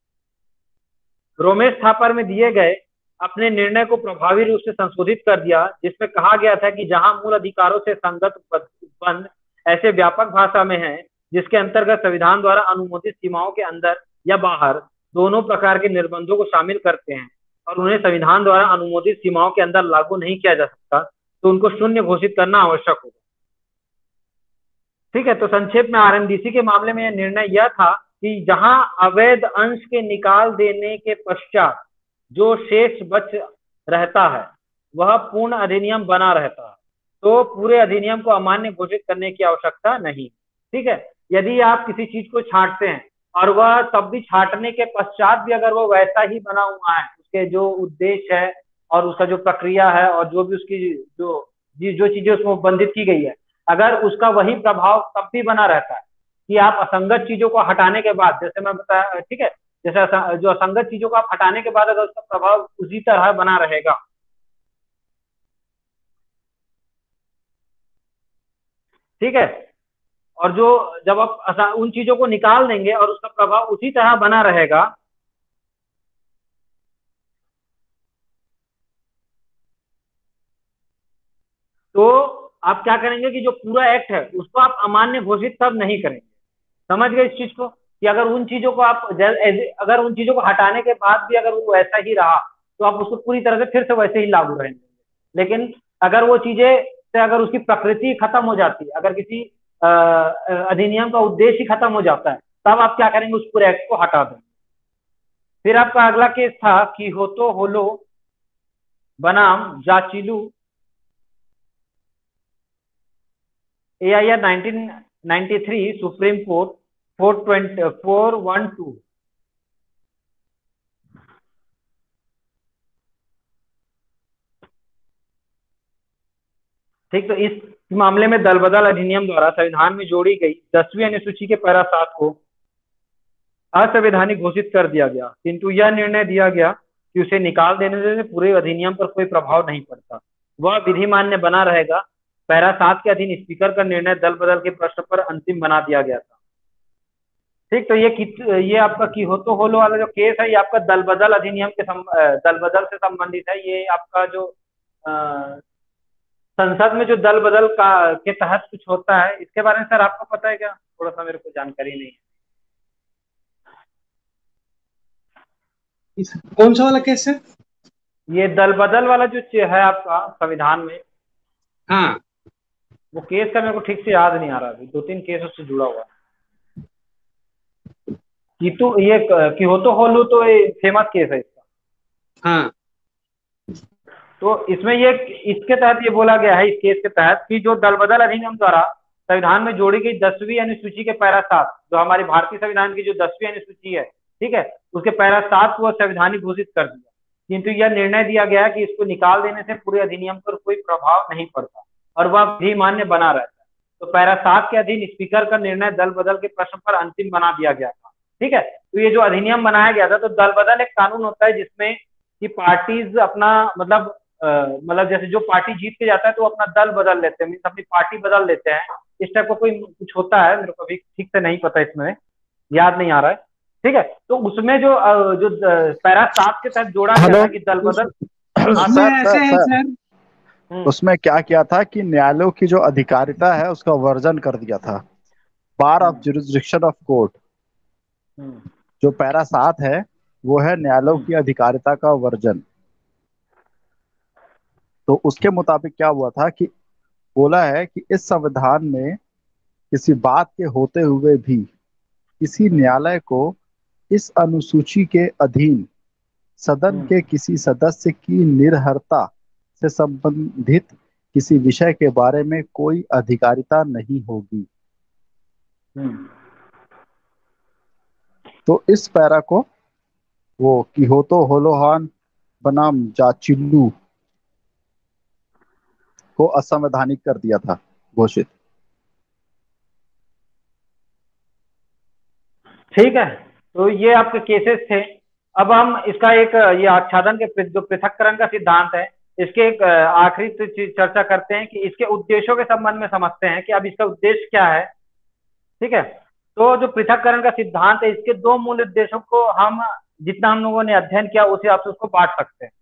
रोमेश थापर में दिए गए अपने निर्णय को प्रभावी रूप से संशोधित कर दिया, जिसमें कहा गया था कि जहां मूल अधिकारों से संगत उपबंध ऐसे व्यापक भाषा में है जिसके अंतर्गत संविधान द्वारा अनुमोदित सीमाओं के अंदर या बाहर दोनों प्रकार के निर्बंधों को शामिल करते हैं और उन्हें संविधान द्वारा अनुमोदित सीमाओं के अंदर लागू नहीं किया जा सकता, तो उनको शून्य घोषित करना आवश्यक होगा। ठीक है, तो संक्षेप में आरएमडीसी के मामले में यह निर्णय यह था कि जहां अवैध अंश के निकाल देने के पश्चात जो शेष बच रहता है वह पूर्ण अधिनियम बना रहता है, तो पूरे अधिनियम को अमान्य घोषित करने की आवश्यकता नहीं। ठीक है, यदि आप किसी चीज को छांटते हैं और वह तब भी छांटने के पश्चात भी अगर वो वैसा ही बना हुआ है, उसके जो उद्देश्य है और उसका जो प्रक्रिया है और जो भी उसकी जो जो चीजें उसमें बंधित की गई है, अगर उसका वही प्रभाव तब भी बना रहता है कि आप असंगत चीजों को हटाने के बाद, जैसे मैं बताया, ठीक है, जैसे जो असंगत चीजों को आप हटाने के बाद अगर उसका प्रभाव उसी तरह बना रहेगा, ठीक है, और जो जब आप उन चीजों को निकाल देंगे और उसका प्रभाव उसी तरह बना रहेगा, तो आप क्या करेंगे कि जो पूरा एक्ट है उसको आप अमान्य घोषित तब नहीं करेंगे। समझ गए इस चीज को कि अगर उन चीजों को आप अगर उन चीजों को हटाने के बाद भी अगर वो वैसा ही रहा तो आप उसको पूरी तरह से फिर से वैसे ही लागू रहेंगे। लेकिन अगर वो चीजें से अगर उसकी प्रकृति खत्म हो जाती है, अगर किसी अधिनियम का उद्देश्य ही खत्म हो जाता है, तब आप क्या करेंगे, उस पूरे एक्ट को हटा देंगे। फिर आपका अगला केस था कि हो तो होलो बनाम Zachillhu A I R nineteen ninety three supreme court four twenty four one two. ठीक, तो इस मामले में दल बदल अधिनियम द्वारा संविधान में जोड़ी गई दसवीं अनुसूची के पैरा सात को असंवैधानिक घोषित कर दिया गया, किंतु यह निर्णय दिया गया कि उसे निकाल देने से पूरे अधिनियम पर कोई प्रभाव नहीं पड़ता, वह विधि मान्य बना रहेगा। पैरा सात के अधीन स्पीकर का निर्णय दल बदल के प्रश्न पर अंतिम बना दिया गया था। ठीक, तो ये ये आपका की हो तो होलो वाला जो केस है, ये आपका दल बदल अधिनियम के सम, दल बदल से संबंधित है। ये आपका जो आ, संसद में जो दल बदल का के तहत कुछ होता है, इसके बारे में सर आपको पता है क्या? थोड़ा सा मेरे को जानकारी नहीं है। इस कौन सा वाला केस है? ये दल बदल वाला जो है आपका संविधान में, हाँ, वो केस का मेरे को ठीक से याद नहीं आ रहा, अभी दो तीन केस उससे जुड़ा हुआ है। कि तो ये कि हो तो होलू तो ये फेमस केस है इसका। हाँ, तो इसमें ये इसके तहत ये बोला गया है, इस केस के तहत, कि जो दल बदल अधिनियम द्वारा संविधान में जोड़ी गई दसवीं अनुसूची के पैरा सात, जो हमारी भारतीय संविधान की जो दसवीं अनुसूची है, ठीक है, उसके पैरा सात को संवैधानिक घोषित कर दिया, किंतु यह निर्णय दिया गया कि इसको निकाल देने से पूरे अधिनियम पर कोई प्रभाव नहीं पड़ता और वह विधि मान्य बना रहता है। तो पैरा सात के अधीन स्पीकर का निर्णय दल बदल के प्रश्न पर अंतिम बना दिया गया था। ठीक है, तो ये जो अधिनियम बनाया गया था, तो दल बदल एक कानून होता है जिसमें कि पार्टीज अपना मतलब मतलब जैसे जो पार्टी जीत के जाता है तो अपना दल बदल लेते हैं, मीन्स अपनी पार्टी बदल लेते हैं, इस टाइप का कोई कुछ होता है, मेरे को अभी ठीक से नहीं पता, इसमें याद नहीं आ रहा है। ठीक है, तो उसमें जो जो पैरा सात के तहत जोड़ा गया था कि दल बदल, उसमें ऐसे है सर, उसमें क्या किया था कि न्यायालयों की जो अधिकारिता है उसका वर्जन कर दिया था, bar of jurisdiction of court. जो पैरा सात है वो है न्यायालयों की अधिकारिता का वर्जन। तो उसके मुताबिक क्या हुआ था कि बोला है कि इस संविधान में किसी बात के होते हुए भी किसी न्यायालय को इस अनुसूची के अधीन सदन के किसी सदस्य की निर्भरता से संबंधित किसी विषय के बारे में कोई अधिकारिता नहीं होगी। तो इस पैरा को वो किहोतो होलोहान बनाम जाचिल्लू को असंवैधानिक कर दिया था, घोषित। ठीक है, तो ये आपके केसेस थे। अब हम इसका एक ये आच्छादन के जो पृथक्करण का सिद्धांत है, इसके एक आखिरी चर्चा करते हैं कि इसके उद्देश्यों के संबंध में समझते हैं कि अब इसका उद्देश्य क्या है। ठीक है, तो जो पृथक्करण का सिद्धांत है, इसके दो मूल उद्देश्यों को हम जितना हम लोगों ने अध्ययन किया उस हिसाब से उसको बांट सकते हैं।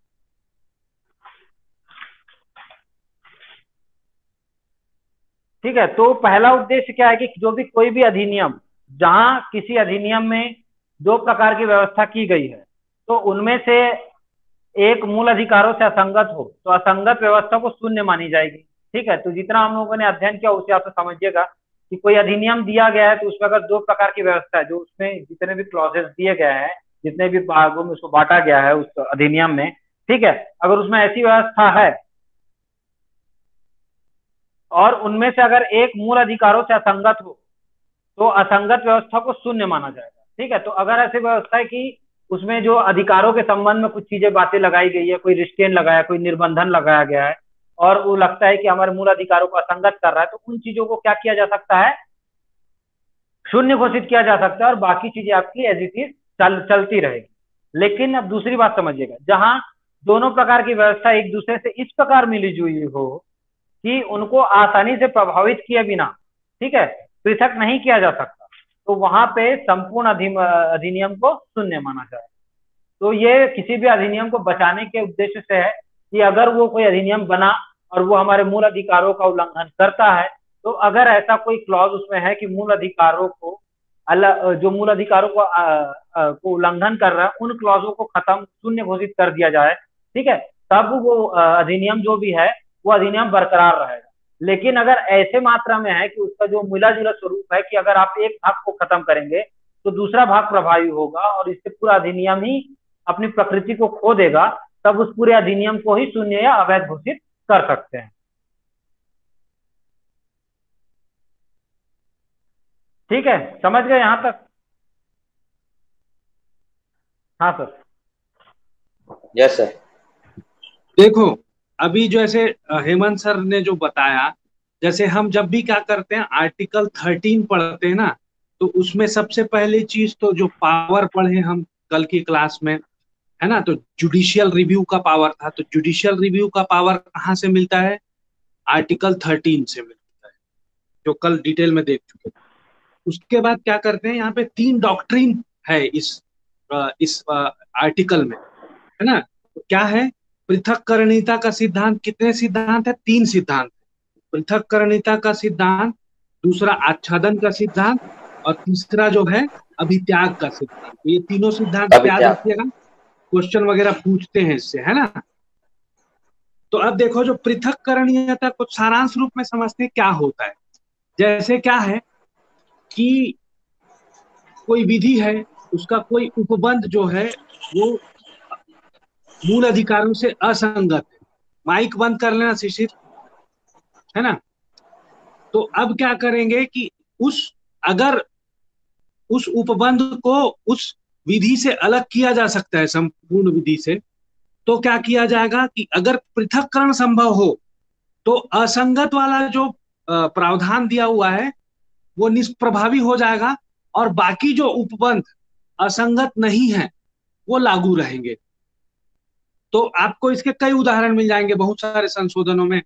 ठीक है, तो पहला उद्देश्य क्या है कि जो भी कोई भी अधिनियम, जहां किसी अधिनियम में दो प्रकार की व्यवस्था की गई है, तो उनमें से एक मूल अधिकारों से असंगत हो तो असंगत व्यवस्था को शून्य मानी जाएगी। ठीक है, तो जितना हम लोगों ने अध्ययन किया उसे आप समझिएगा कि कोई अधिनियम दिया गया है तो उसमें अगर दो प्रकार की व्यवस्था है, जो उसमें जितने भी क्लॉजेस दिए गए हैं, जितने भी भागों में उसको बांटा गया है उस अधिनियम में, ठीक है, अगर उसमें ऐसी व्यवस्था है और उनमें से अगर एक मूल अधिकारों से असंगत हो तो असंगत व्यवस्था को शून्य माना जाएगा। ठीक है, तो अगर ऐसी व्यवस्था है कि उसमें जो अधिकारों के संबंध में कुछ चीजें बातें लगाई गई है, कोई रिस्ट्रेन लगाया, कोई निर्बंधन लगाया गया है और वो लगता है कि हमारे मूल अधिकारों को असंगत कर रहा है, तो उन चीजों को क्या किया जा सकता है, शून्य घोषित किया जा सकता है और बाकी चीजें आपकी एज इट इज चल चलती रहेगी। लेकिन अब दूसरी बात समझिएगा, जहां दोनों प्रकार की व्यवस्था एक दूसरे से इस प्रकार मिली जुली हो कि उनको आसानी से प्रभावित किए बिना, ठीक है, पृथक नहीं किया जा सकता, तो वहां पे संपूर्ण अधिनियम को शून्य माना जाए। तो ये किसी भी अधिनियम को बचाने के उद्देश्य से है कि अगर वो कोई अधिनियम बना और वो हमारे मूल अधिकारों का उल्लंघन करता है, तो अगर ऐसा कोई क्लॉज उसमें है कि मूल अधिकारों को अलग, जो मूल अधिकारों को, आ, आ, को उल्लंघन कर रहा है, उन क्लॉजों को खत्म, शून्य घोषित कर दिया जाए, ठीक है, तब वो अधिनियम जो भी है वो अधिनियम बरकरार रहेगा। लेकिन अगर ऐसे मात्रा में है कि उसका जो मिला जुला स्वरूप है कि अगर आप एक भाग को खत्म करेंगे तो दूसरा भाग प्रभावी होगा और इससे पूरा अधिनियम ही अपनी प्रकृति को खो देगा, तब उस पूरे अधिनियम को ही शून्य या अवैध घोषित कर सकते हैं। ठीक है, समझ गए यहां तक? हाँ सर। Yes sir. देखो अभी जैसे हेमंत सर ने जो बताया, जैसे हम जब भी क्या करते हैं आर्टिकल थर्टीन पढ़ते हैं ना, तो उसमें सबसे पहली चीज तो जो पावर पढ़े हम कल की क्लास में, है ना, तो जुडिशियल रिव्यू का पावर था। तो जुडिशियल रिव्यू का पावर कहाँ से मिलता है? आर्टिकल थर्टीन से मिलता है, जो कल डिटेल में देख चुके हैं। उसके बाद क्या करते हैं, यहाँ पे तीन डॉक्ट्रिन है इस आ, इस आर्टिकल में, है ना। तो क्या है? पृथक्करणीयता का सिद्धांत। कितने सिद्धांत है? तीन सिद्धांत। पृथक्करणीयता का सिद्धांत, दूसरा आच्छादन का सिद्धांत, और तीसरा जो है अभित्याग का सिद्धांत। तो ये तीनों सिद्धांत याद अभित्याग। रखिएगा, क्वेश्चन वगैरह पूछते हैं इससे, है ना। तो अब देखो जो पृथक्करणीयता को सारांश रूप में समझते हैं क्या होता है। जैसे क्या है कि कोई विधि है, उसका कोई उपबंध जो है वो मूल अधिकारों से असंगत है। माइक बंद कर लेना शिशिर, है ना। तो अब क्या करेंगे कि उस अगर उस उपबंध को उस विधि से अलग किया जा सकता है, संपूर्ण विधि से, तो क्या किया जाएगा कि अगर पृथक्करण संभव हो तो असंगत वाला जो प्रावधान दिया हुआ है वो निष्प्रभावी हो जाएगा, और बाकी जो उपबंध असंगत नहीं है वो लागू रहेंगे। तो आपको इसके कई उदाहरण मिल जाएंगे बहुत सारे संशोधनों में।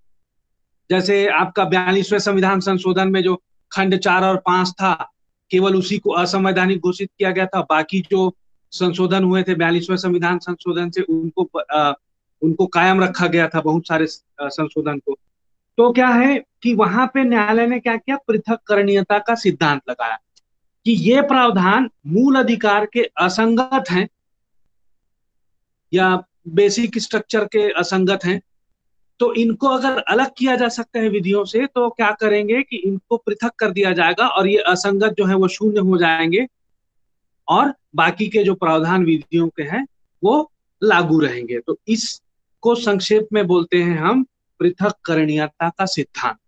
जैसे आपका बयालीसवें संविधान संशोधन में जो खंड चार और पांच था, केवल उसी को असंवैधानिक घोषित किया गया था। बाकी जो संशोधन हुए थे बयालीसवें संविधान संशोधन से, उनको आ, उनको कायम रखा गया था, बहुत सारे संशोधन को। तो क्या है कि वहां पे न्यायालय ने क्या किया? पृथक्करणीयता का सिद्धांत लगाया कि ये प्रावधान मूल अधिकार के असंगत हैं या बेसिक स्ट्रक्चर के असंगत हैं, तो इनको अगर अलग किया जा सकता है विधियों से, तो क्या करेंगे कि इनको पृथक कर दिया जाएगा और ये असंगत जो है वो शून्य हो जाएंगे, और बाकी के जो प्रावधान विधियों के हैं वो लागू रहेंगे। तो इसको संक्षेप में बोलते हैं हम पृथक्करणीयता का सिद्धांत।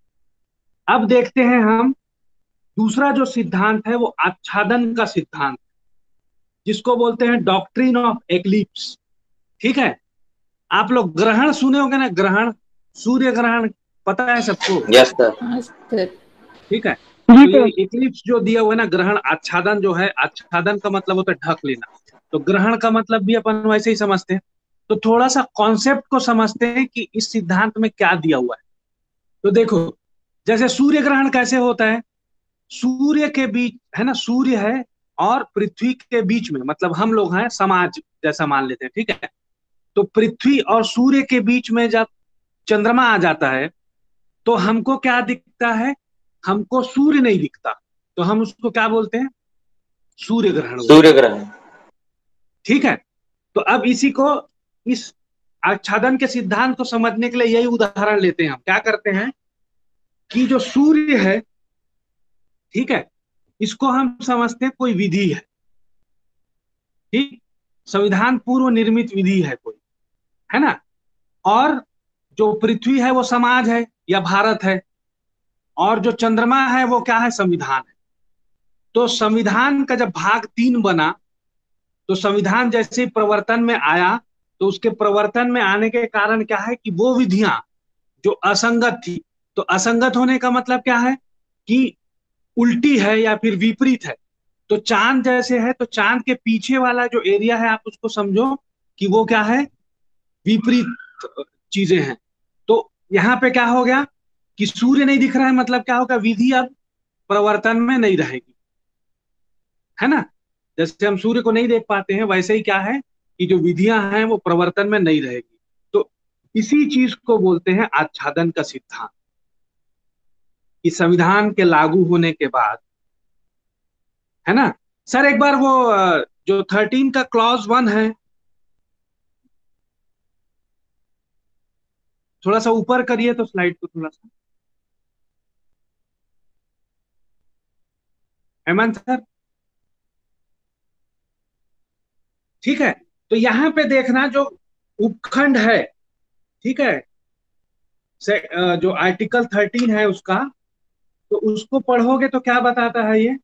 अब देखते हैं हम दूसरा जो सिद्धांत है वो आच्छादन का सिद्धांत, जिसको बोलते हैं डॉक्ट्रिन ऑफ एक्लिप्स। ठीक है, आप लोग ग्रहण सुने होंगे ना, ग्रहण, सूर्य ग्रहण, पता है सबको? Yes sir. ठीक है, तो ये एक्लिप्स जो दिया हुआ है ना, ग्रहण, आच्छादन जो है, आच्छादन का मतलब होता है ढक लेना, तो ग्रहण का मतलब भी अपन वैसे ही समझते हैं। तो थोड़ा सा कॉन्सेप्ट को समझते हैं कि इस सिद्धांत में क्या दिया हुआ है। तो देखो, जैसे सूर्य ग्रहण कैसे होता है? सूर्य के बीच, है ना, सूर्य है और पृथ्वी के बीच में, मतलब हम लोग हैं समाज जैसा मान लेते हैं, ठीक है। तो पृथ्वी और सूर्य के बीच में जब चंद्रमा आ जाता है तो हमको क्या दिखता है? हमको सूर्य नहीं दिखता, तो हम उसको क्या बोलते हैं? सूर्य ग्रहण। सूर्य ग्रहण। ठीक है, तो अब इसी को, इस आच्छादन के सिद्धांत को समझने के लिए यही उदाहरण लेते हैं। हम क्या करते हैं कि जो सूर्य है, ठीक है, इसको हम समझते हैं कोई विधि है, ठीक, संविधान पूर्व निर्मित विधि है कोई, है ना। और जो पृथ्वी है वो समाज है या भारत है, और जो चंद्रमा है वो क्या है? संविधान है। तो संविधान का जब भाग तीन बना, तो संविधान जैसे प्रवर्तन में आया, तो उसके प्रवर्तन में आने के कारण क्या है कि वो विधियां जो असंगत थी, तो असंगत होने का मतलब क्या है कि उल्टी है या फिर विपरीत है। तो चांद जैसे है, तो चांद के पीछे वाला जो एरिया है आप उसको समझो कि वो क्या है? विपरीत चीजें हैं। तो यहाँ पे क्या हो गया कि सूर्य नहीं दिख रहा है, मतलब क्या होगा? विधि अब प्रवर्तन में नहीं रहेगी, है ना। जैसे हम सूर्य को नहीं देख पाते हैं, वैसे ही क्या है कि जो विधियां हैं वो प्रवर्तन में नहीं रहेगी। तो इसी चीज को बोलते हैं आच्छादन का सिद्धांत, कि संविधान के लागू होने के बाद, है ना। सर एक बार वो जो थर्टीन का क्लॉज वन है, थोड़ा सा ऊपर करिए तो स्लाइड को थोड़ा सा, हेमंत सर। ठीक है, तो यहां पे देखना, जो उपखंड है, ठीक है, जो आर्टिकल थर्टीन है उसका, तो उसको पढ़ोगे तो क्या बताता है ये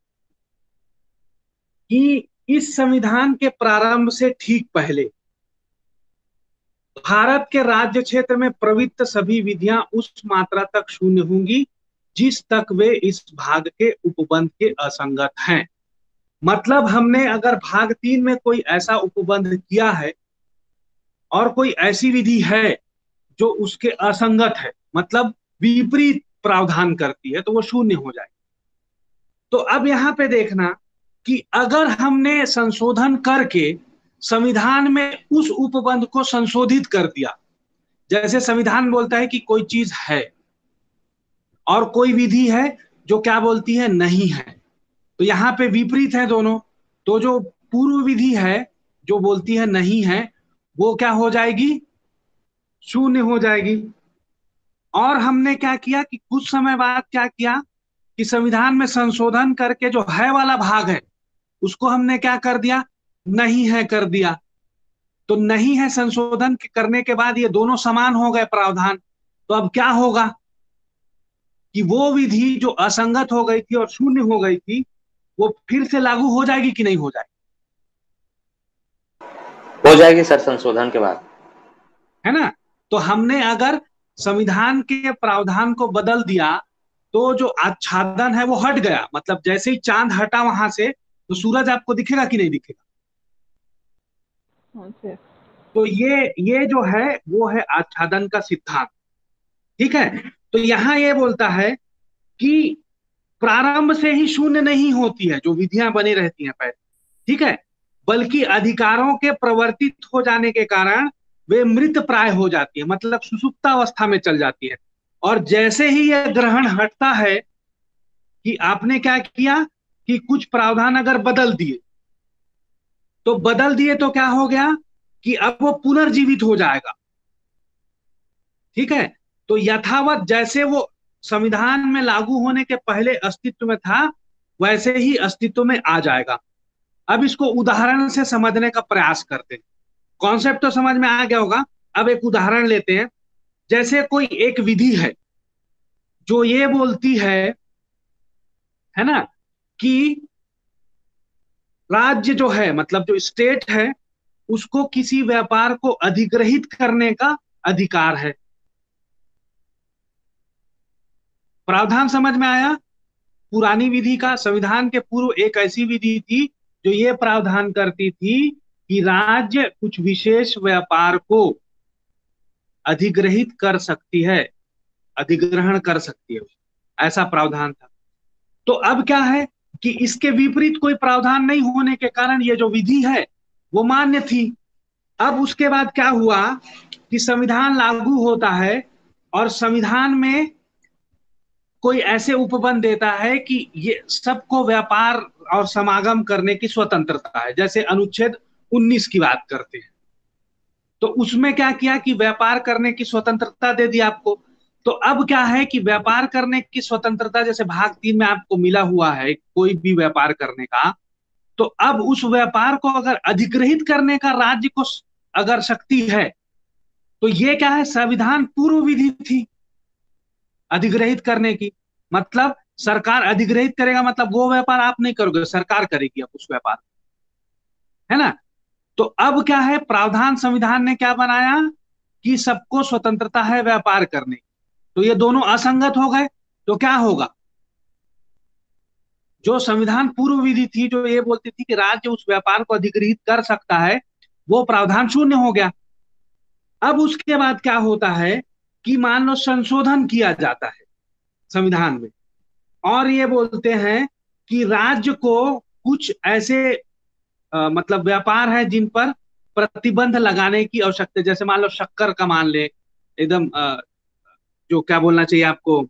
कि इस संविधान के प्रारंभ से ठीक पहले भारत के राज्य क्षेत्र में प्रवृत्त सभी विधियां उस मात्रा तक शून्य होंगी जिस तक वे इस भाग के उपबंध के असंगत हैं। मतलब हमने अगर भाग तीन में कोई ऐसा उपबंध किया है और कोई ऐसी विधि है जो उसके असंगत है, मतलब विपरीत प्रावधान करती है, तो वो शून्य हो जाएगी। तो अब यहां पे देखना कि अगर हमने संशोधन करके संविधान में उस उपबंध को संशोधित कर दिया, जैसे संविधान बोलता है कि कोई चीज है और कोई विधि है जो क्या बोलती है नहीं है, तो यहाँ पे विपरीत है दोनों। तो जो पूर्व विधि है जो बोलती है नहीं है वो क्या हो जाएगी, शून्य हो जाएगी। और हमने क्या किया कि कुछ समय बाद क्या किया कि संविधान में संशोधन करके जो है वाला भाग है उसको हमने क्या कर दिया, नहीं है कर दिया। तो नहीं है संशोधन करने के बाद ये दोनों समान हो गए प्रावधान। तो अब क्या होगा कि वो विधि जो असंगत हो गई थी और शून्य हो गई थी वो फिर से लागू हो जाएगी कि नहीं हो जाएगी? हो जाएगी सर, संशोधन के बाद, है ना। तो हमने अगर संविधान के प्रावधान को बदल दिया तो जो आच्छादन है वो हट गया, मतलब जैसे ही चांद हटा वहां से तो सूरज आपको दिखेगा कि नहीं दिखेगा? अच्छा। तो ये ये जो है वो है आच्छादन का सिद्धांत, ठीक है। तो यहाँ ये बोलता है कि प्रारंभ से ही शून्य नहीं होती है जो विधियां बनी रहती हैं पहले, ठीक है, बल्कि अधिकारों के प्रवर्तित हो जाने के कारण वे मृत प्राय हो जाती है, मतलब सुसुप्तावस्था में चल जाती है। और जैसे ही यह ग्रहण हटता है कि आपने क्या किया कि कुछ प्रावधान अगर बदल दिए तो बदल दिए तो क्या हो गया कि अब वो पुनर्जीवित हो जाएगा, ठीक है। तो यथावत जैसे वो संविधान में लागू होने के पहले अस्तित्व में था वैसे ही अस्तित्व में आ जाएगा। अब इसको उदाहरण से समझने का प्रयास करते हैं। कॉन्सेप्ट तो समझ में आ गया होगा। अब एक उदाहरण लेते हैं। जैसे कोई एक विधि है जो ये बोलती है है ना कि राज्य जो है, मतलब जो स्टेट है, उसको किसी व्यापार को अधिग्रहित करने का अधिकार है। प्रावधान समझ में आया? पुरानी विधि का, संविधान के पूर्व एक ऐसी विधि थी जो ये प्रावधान करती थी कि राज्य कुछ विशेष व्यापार को अधिग्रहित कर सकती है, अधिग्रहण कर सकती है, ऐसा प्रावधान था। तो अब क्या है कि इसके विपरीत कोई प्रावधान नहीं होने के कारण ये जो विधि है वो मान्य थी। अब उसके बाद क्या हुआ कि संविधान लागू होता है और संविधान में कोई ऐसे उपबंध देता है कि ये सबको व्यापार और समागम करने की स्वतंत्रता है। जैसे अनुच्छेद उन्नीस की बात करते हैं तो उसमें क्या किया कि व्यापार करने की स्वतंत्रता दे दी आपको। तो अब क्या है कि व्यापार करने की स्वतंत्रता जैसे भाग तीन में आपको मिला हुआ है कोई भी व्यापार करने का, तो अब उस व्यापार को अगर अधिग्रहित करने का राज्य को अगर शक्ति है तो ये क्या है, संविधान पूर्व विधि थी अधिग्रहित करने की। मतलब सरकार अधिग्रहित करेगा, मतलब वो व्यापार आप नहीं करोगे, सरकार करेगी अब उस व्यापार, है ना। तो अब क्या है, प्रावधान संविधान ने क्या बनाया कि सबको स्वतंत्रता है व्यापार करने की। तो ये दोनों असंगत हो गए। तो क्या होगा, जो संविधान पूर्व विधि थी जो ये बोलती थी कि राज्य उस व्यापार को अधिग्रहित कर सकता है, वो प्रावधान शून्य हो गया। अब उसके बाद क्या होता है कि मान लो संशोधन किया जाता है संविधान में और ये बोलते हैं कि राज्य को कुछ ऐसे आ, मतलब व्यापार है जिन पर प्रतिबंध लगाने की आवश्यकता, जैसे मान लो शक्कर का मान ले, एकदम जो क्या बोलना चाहिए आपको,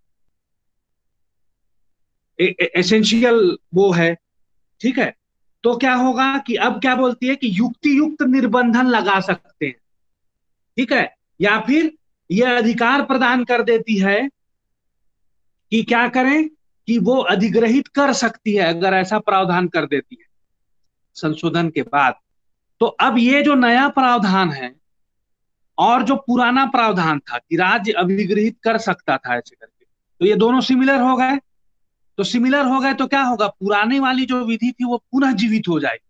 एसेंशियल वो है, ठीक है। तो क्या होगा कि अब क्या बोलती है कि युक्ति युक्त निर्बंधन लगा सकते हैं, ठीक है, या फिर यह अधिकार प्रदान कर देती है कि क्या करें कि वो अधिग्रहित कर सकती है अगर ऐसा प्रावधान कर देती है संशोधन के बाद। तो अब ये जो नया प्रावधान है और जो पुराना प्रावधान था कि राज्य अभिगृहित कर सकता था ऐसे करके, तो ये दोनों सिमिलर हो गए। तो सिमिलर हो गए तो क्या होगा, पुराने वाली जो विधि थी वो पुनः जीवित हो जाएगी।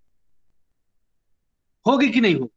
होगी कि नहीं होगी?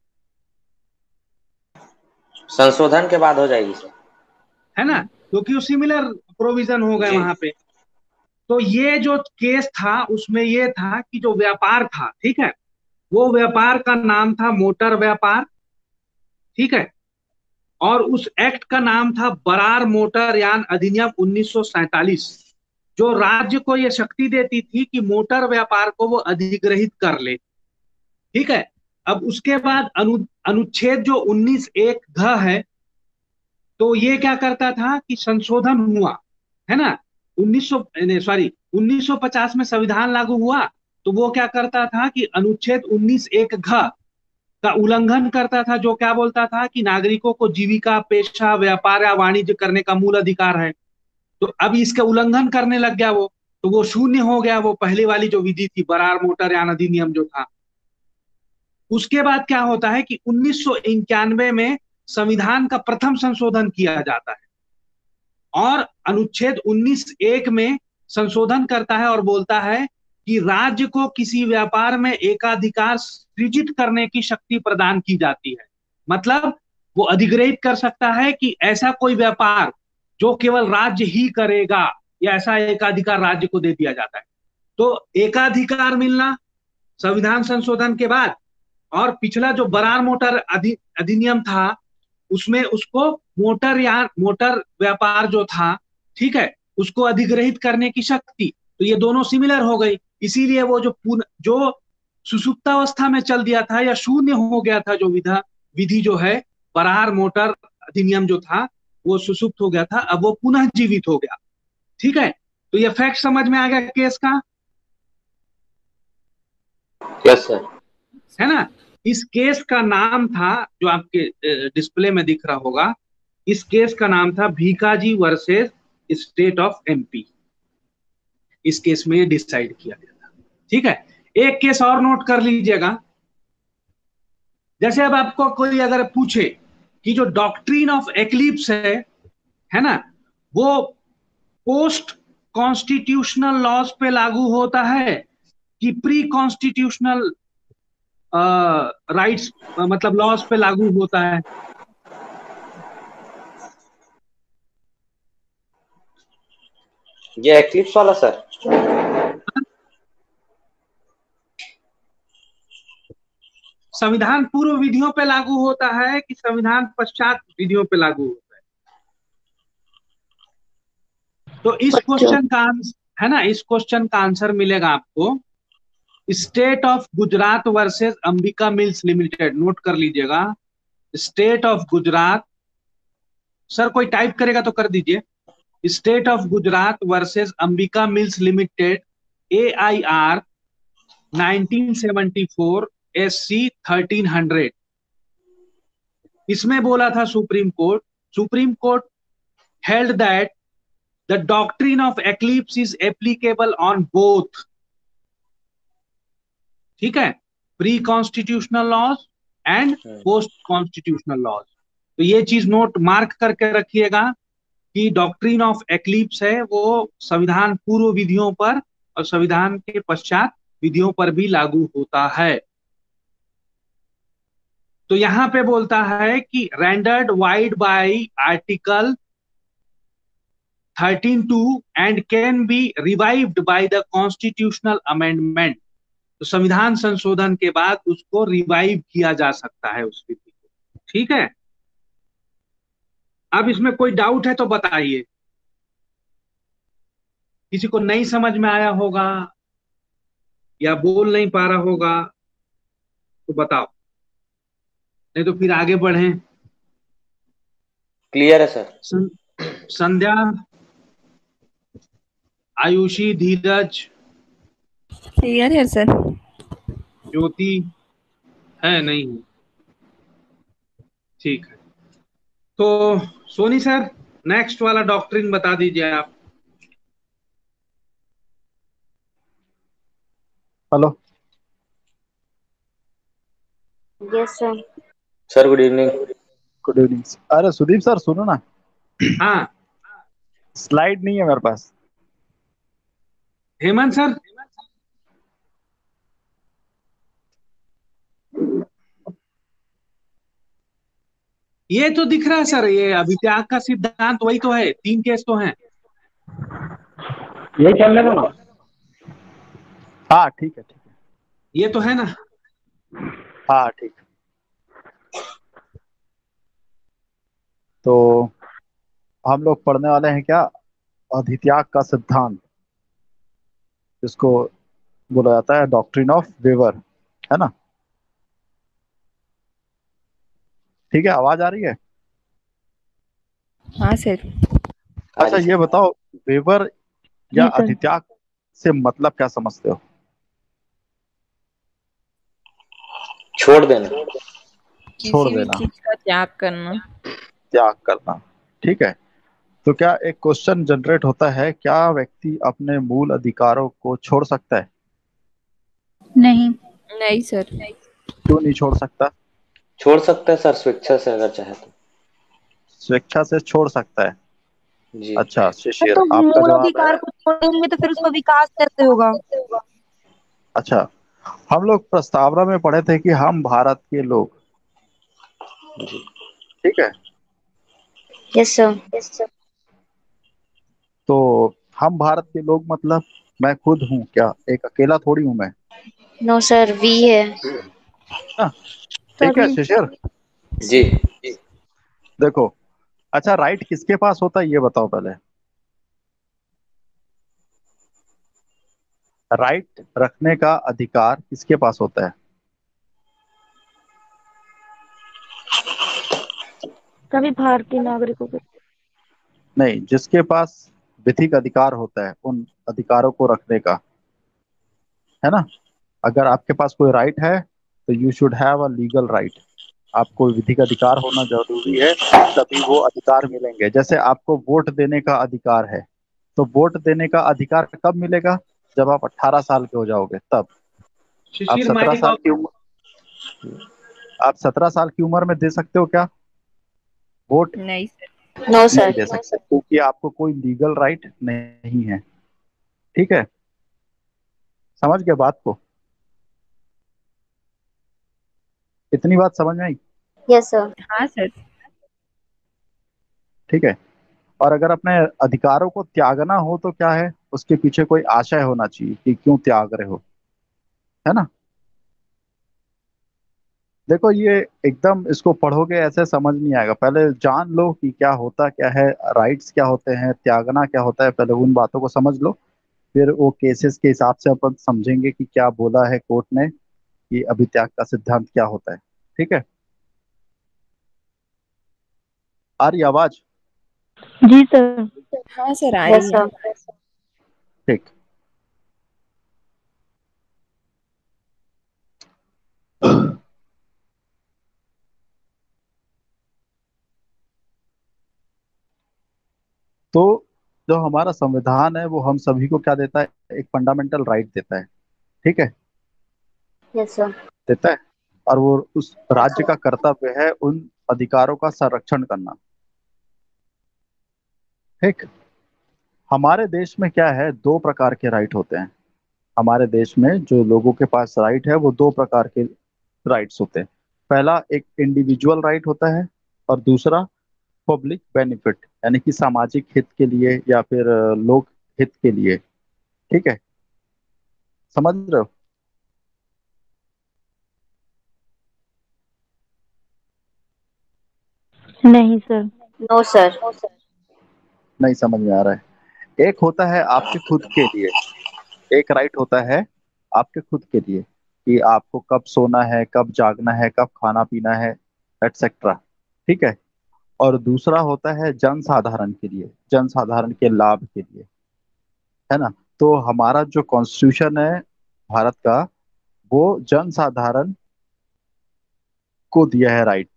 संशोधन के बाद हो जाएगी सर, है ना, क्योंकि वो सिमिलर प्रोविजन हो गए वहां पे। तो ये जो केस था उसमें ये था कि जो व्यापार था, ठीक है, वो व्यापार का नाम था मोटर व्यापार, ठीक है, और उस एक्ट का नाम था बरार मोटर यान अधिनियम उन्नीस सौ सैंतालीस, जो राज्य को यह शक्ति देती थी कि मोटर व्यापार को वो अधिग्रहित कर ले, ठीक है। अब उसके बाद अनु अनुच्छेद जो उन्नीस एक घ है, तो ये क्या करता था कि संशोधन हुआ, है ना, उन्नीस सौ सॉरी उन्नीस सौ पचास में संविधान लागू हुआ, तो वो क्या करता था कि अनुच्छेद उन्नीस एक घ का उल्लंघन करता था, जो क्या बोलता था कि नागरिकों को जीविका, पेशा, व्यापार या वाणिज्य करने का मूल अधिकार है। तो अब इसका उल्लंघन करने लग गया वो, तो वो शून्य हो गया, वो पहले वाली जो विधि थी बरार मोटर यान अधिनियम जो था। उसके बाद क्या होता है कि उन्नीस सौ इक्यानवे में संविधान का प्रथम संशोधन किया जाता है और अनुच्छेद उन्नीस एक में संशोधन करता है और बोलता है कि राज्य को किसी व्यापार में एकाधिकार सृजित करने की शक्ति प्रदान की जाती है। मतलब वो अधिग्रहित कर सकता है कि ऐसा कोई व्यापार जो केवल राज्य ही करेगा, या ऐसा एकाधिकार राज्य को दे दिया जाता है। तो एकाधिकार मिलना संविधान संशोधन के बाद, और पिछला जो बरार मोटर अधि, अधिनियम था उसमें उसको मोटर यान मोटर व्यापार जो था, ठीक है, उसको अधिग्रहित करने की शक्ति, तो ये दोनों सिमिलर हो गई। इसीलिए वो जो जो सुसुप्तावस्था में चल दिया था या शून्य हो गया था, जो विधा विधि जो है बरार मोटर अधिनियम जो था वो सुसुप्त हो गया था, अब वो पुनः जीवित हो गया, ठीक है। तो ये फैक्ट समझ में आ गया केस का? यस सर, है ना। इस केस का नाम था, जो आपके डिस्प्ले में दिख रहा होगा, इस केस का नाम था Bhikaji versus state of MP. इस केस में ये डिसाइड किया गया था, ठीक है। एक केस और नोट कर लीजिएगा। जैसे अब आपको कोई अगर पूछे कि जो डॉक्ट्रिन ऑफ एक्लिप्स है है ना, वो पोस्ट कॉन्स्टिट्यूशनल लॉज पे लागू होता है कि प्री कॉन्स्टिट्यूशनल राइट्स uh, मतलब लॉज पे लागू होता है? ये एक्लिप्स वाला सर, संविधान पूर्व विधियों पे लागू होता है कि संविधान पश्चात विधियों पे लागू होता है? तो इस क्वेश्चन का है ना, इस क्वेश्चन का आंसर मिलेगा आपको state of Gujarat versus Ambika mills limited. नोट कर लीजिएगा, स्टेट ऑफ गुजरात, सर कोई टाइप करेगा तो कर दीजिए, state of Gujarat versus Ambika mills limited, A I R nineteen seventy four S C thirteen hundred. इसमें बोला था supreme court, supreme court held that the doctrine of eclipse is applicable on both, ठीक है, pre constitutional laws and post constitutional laws. तो ये चीज note mark करके रखिएगा कि डॉक्ट्रिन ऑफ एक्लिप्स है वो संविधान पूर्व विधियों पर और संविधान के पश्चात विधियों पर भी लागू होता है। तो यहां पे बोलता है कि rendered void by article thirteen two and can be revived by the constitutional amendment. तो संविधान संशोधन के बाद उसको रिवाइव किया जा सकता है उस विधि को, ठीक है। अब इसमें कोई डाउट है तो बताइए, किसी को नहीं समझ में आया होगा या बोल नहीं पा रहा होगा तो बताओ, नहीं तो फिर आगे बढ़ें। क्लियर है सर। सं, संध्या, आयुषी, धीरज, क्लियर है सर। ज्योति है नहीं? ठीक है, तो सोनी सर नेक्स्ट वाला डॉक्ट्रिन बता दीजिए आप। Hello, yes sir. Sir good evening. Good evening. अरे सुदीप सर सुनो ना, हाँ स्लाइड नहीं है मेरे पास। हेमंत सर, ये तो दिख रहा है सर, ये अभित्याग का सिद्धांत वही तो है, तीन केस तो हैं। यही चलने दो ना। हाँ ठीक है ठीक है। ये तो है ना। हाँ ठीक। तो हम लोग पढ़ने वाले हैं क्या, अधित्याग का सिद्धांत, जिसको बोला जाता है डॉक्ट्रिन ऑफ वेवर, है ना। ठीक है, आवाज आ रही है। हाँ सर। हाँ अच्छा जी ये बताओ, वेवर या जी सर। अधित्याग से मतलब क्या समझते हो। छोड़ देना। छोड़ किसी भी देना, चीज का त्याग करना। त्याग करना। ठीक है, तो क्या एक क्वेश्चन जनरेट होता है, क्या व्यक्ति अपने मूल अधिकारों को छोड़ सकता है। नहीं। नहीं सर। क्यों नहीं छोड़ सकता। छोड़ सकते हैं सर, स्वेच्छा से अगर चाहे तो। स्वेच्छा से छोड़ सकता है। जी। अच्छा शिशिर, तो आपका मूल जवाब है। अधिकार को छोड़ेंगे तो फिर उसका विकास कैसे होगा? अच्छा, हम लोग प्रस्तावना में पढ़े थे कि हम भारत के लोग, जी। ठीक है, यस सर। तो हम भारत के लोग मतलब मैं खुद हूँ क्या, एक अकेला थोड़ी हूँ मैं। नो सर, वी है। हाँ, ठीक है सभी। शिशिर। जी। देखो, अच्छा राइट किसके पास होता है ये बताओ पहले। राइट रखने का अधिकार किसके पास होता है। सभी भारतीय नागरिकों को। नहीं, जिसके पास विधिक अधिकार होता है उन अधिकारों को रखने का, है ना। अगर आपके पास कोई राइट है तो you should have a legal right. आपको विधिक अधिकार होना जरूरी है, तभी वो अधिकार मिलेंगे। जैसे आपको वोट देने का अधिकार है, तो वोट देने का अधिकार कब मिलेगा, जब आप अठारह साल के हो जाओगे तब। आप शिशिर सत्रह माइक साल ऑफ। की उम्र आप सत्रह साल की उम्र में दे सकते हो क्या वोट। नहीं सर। नो नहीं सर। दे सकते, क्योंकि आपको कोई लीगल राइट नहीं है। ठीक है, समझ गए बात को। इतनी बात समझ में आई। Yes sir. हाँ सर। ठीक है, और अगर अपने अधिकारों को त्यागना हो तो क्या है, उसके पीछे कोई आशय होना चाहिए कि क्यों त्याग रहे हो, है ना। देखो ये एकदम इसको पढ़ोगे ऐसे समझ नहीं आएगा, पहले जान लो कि क्या होता क्या है, राइट्स क्या होते हैं, त्यागना क्या होता है, पहले उन बातों को समझ लो। फिर वो केसेस के हिसाब से अपन समझेंगे कि क्या बोला है कोर्ट ने, कि अभित्याग का सिद्धांत क्या होता है। ठीक है, आ रही आवाज। जी सर। हाँ सर, आ यस रही है। सर। ठीक। तो जो हमारा संविधान है वो हम सभी को क्या देता है, एक फंडामेंटल राइट देता है। ठीक है, यस सर। देता है, और वो उस राज्य का कर्तव्य है उन अधिकारों का संरक्षण करना। ठीक, हमारे देश में क्या है, दो प्रकार के राइट होते हैं। हमारे देश में जो लोगों के पास राइट है वो दो प्रकार के राइट्स होते हैं। पहला एक इंडिविजुअल राइट होता है, और दूसरा पब्लिक बेनिफिट, यानी कि सामाजिक हित के लिए या फिर अ, लोक हित के लिए। ठीक है, समझ रहे हो। नहीं सर। No sir. नहीं समझ में आ रहा है। एक होता है आपके खुद के लिए, एक राइट होता है आपके खुद के लिए, कि आपको कब सोना है, कब जागना है, कब खाना पीना है, एटसेट्रा। ठीक है, और दूसरा होता है जनसाधारण के लिए, जनसाधारण के लाभ के लिए, है ना। तो हमारा जो कॉन्स्टिट्यूशन है भारत का, वो जनसाधारण को दिया है राइट,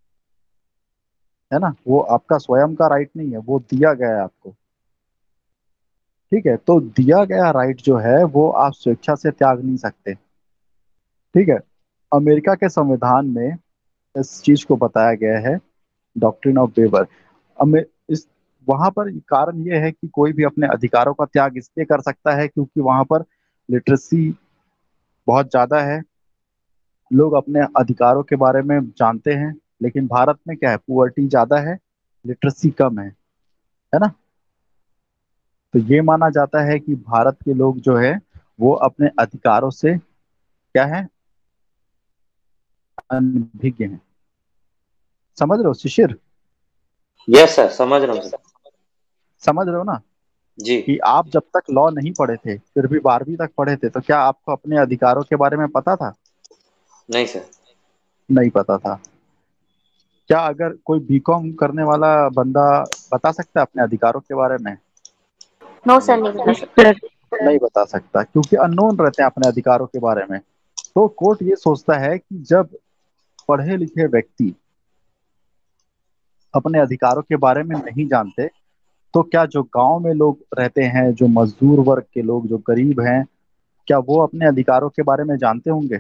है ना। वो आपका स्वयं का राइट नहीं है, वो दिया गया है आपको। ठीक है, तो दिया गया राइट जो है वो आप स्वेच्छा से त्याग नहीं सकते। ठीक है, अमेरिका के संविधान में इस चीज को बताया गया है डॉक्ट्रिन ऑफ वेबर। हमें इस वहां पर कारण ये है कि कोई भी अपने अधिकारों का त्याग इसलिए कर सकता है क्योंकि वहां पर लिटरेसी बहुत ज्यादा है, लोग अपने अधिकारों के बारे में जानते हैं। लेकिन भारत में क्या है, पुअर्टी ज्यादा है, लिटरेसी कम है है ना। तो ये माना जाता है कि भारत के लोग जो है वो अपने अधिकारों से क्या है, अनभिज्ञ हैं। समझ रहे हो शिशिर? यस सर, समझ रहा हूँ सर। समझ रहे हो ना जी। कि आप जब तक लॉ नहीं पढ़े थे फिर भी बारहवीं तक पढ़े थे, तो क्या आपको अपने अधिकारों के बारे में पता था? नहीं सर। नहीं पता था। क्या अगर कोई बीकॉम करने वाला बंदा बता सकता है अपने अधिकारों के बारे में? नो सर, नहीं बता सकते। नहीं बता सकता क्योंकि अननोन रहते हैं अपने अधिकारों के बारे में। तो कोर्ट ये सोचता है कि जब पढ़े लिखे व्यक्ति अपने अधिकारों के बारे में नहीं जानते, तो क्या जो गांव में लोग रहते हैं, जो मजदूर वर्ग के लोग, जो गरीब हैं, क्या वो अपने अधिकारों के बारे में जानते होंगे?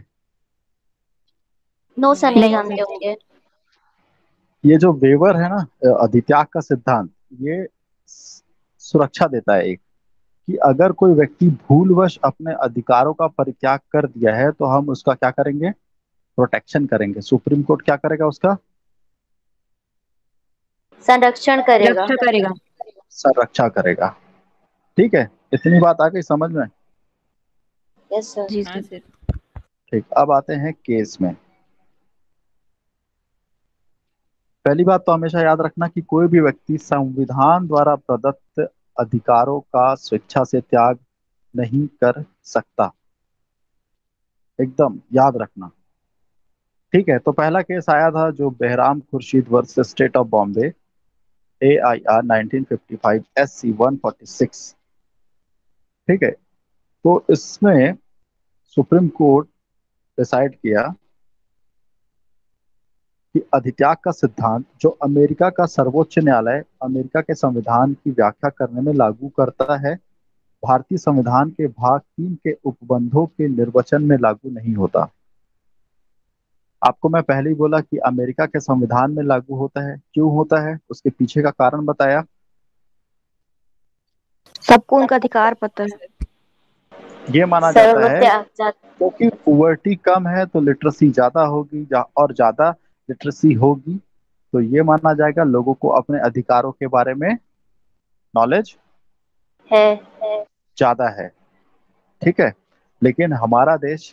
नो सर, नहीं जानते होंगे। ये जो वेवर है ना, अधित्याग का सिद्धांत, ये सुरक्षा देता है एक, कि अगर कोई व्यक्ति भूलवश अपने अधिकारों का परित्याग कर दिया है तो हम उसका क्या करेंगे, प्रोटेक्शन करेंगे। सुप्रीम कोर्ट क्या करेगा, उसका संरक्षण करेगा। रक्षा करेगा। संरक्षा करेगा। ठीक है, इतनी बात आ गई समझ में? Yes sir. जी हाँ सर। सर। ठीक, अब आते हैं केस में। पहली बात तो हमेशा याद रखना कि कोई भी व्यक्ति संविधान द्वारा प्रदत्त अधिकारों का स्वेच्छा से त्याग नहीं कर सकता, एकदम याद रखना। ठीक है, तो पहला केस आया था जो Behram Khurshid versus state of Bombay, A I R nineteen fifty five S C one forty six. ठीक है, तो इसमें सुप्रीम कोर्ट डिसाइड किया कि अधित्याग का सिद्धांत जो अमेरिका का सर्वोच्च न्यायालय अमेरिका के संविधान की व्याख्या करने में लागू करता है, भारतीय संविधान के भाग तीन के उपबंधों के निर्वचन में लागू नहीं होता। आपको मैं पहले ही बोला कि अमेरिका के संविधान में लागू होता है। क्यों होता है, उसके पीछे का कारण बताया। सबको उनका अधिकार पता है। ये माना जाता है सर्वत्याग। क्योंकि पुअर्टी कम है तो लिटरेसी ज्यादा होगी, जा, और ज्यादा लिटरेसी होगी तो ये माना जाएगा लोगों को अपने अधिकारों के बारे में नॉलेज है। ज्यादा है। ठीक है, लेकिन हमारा देश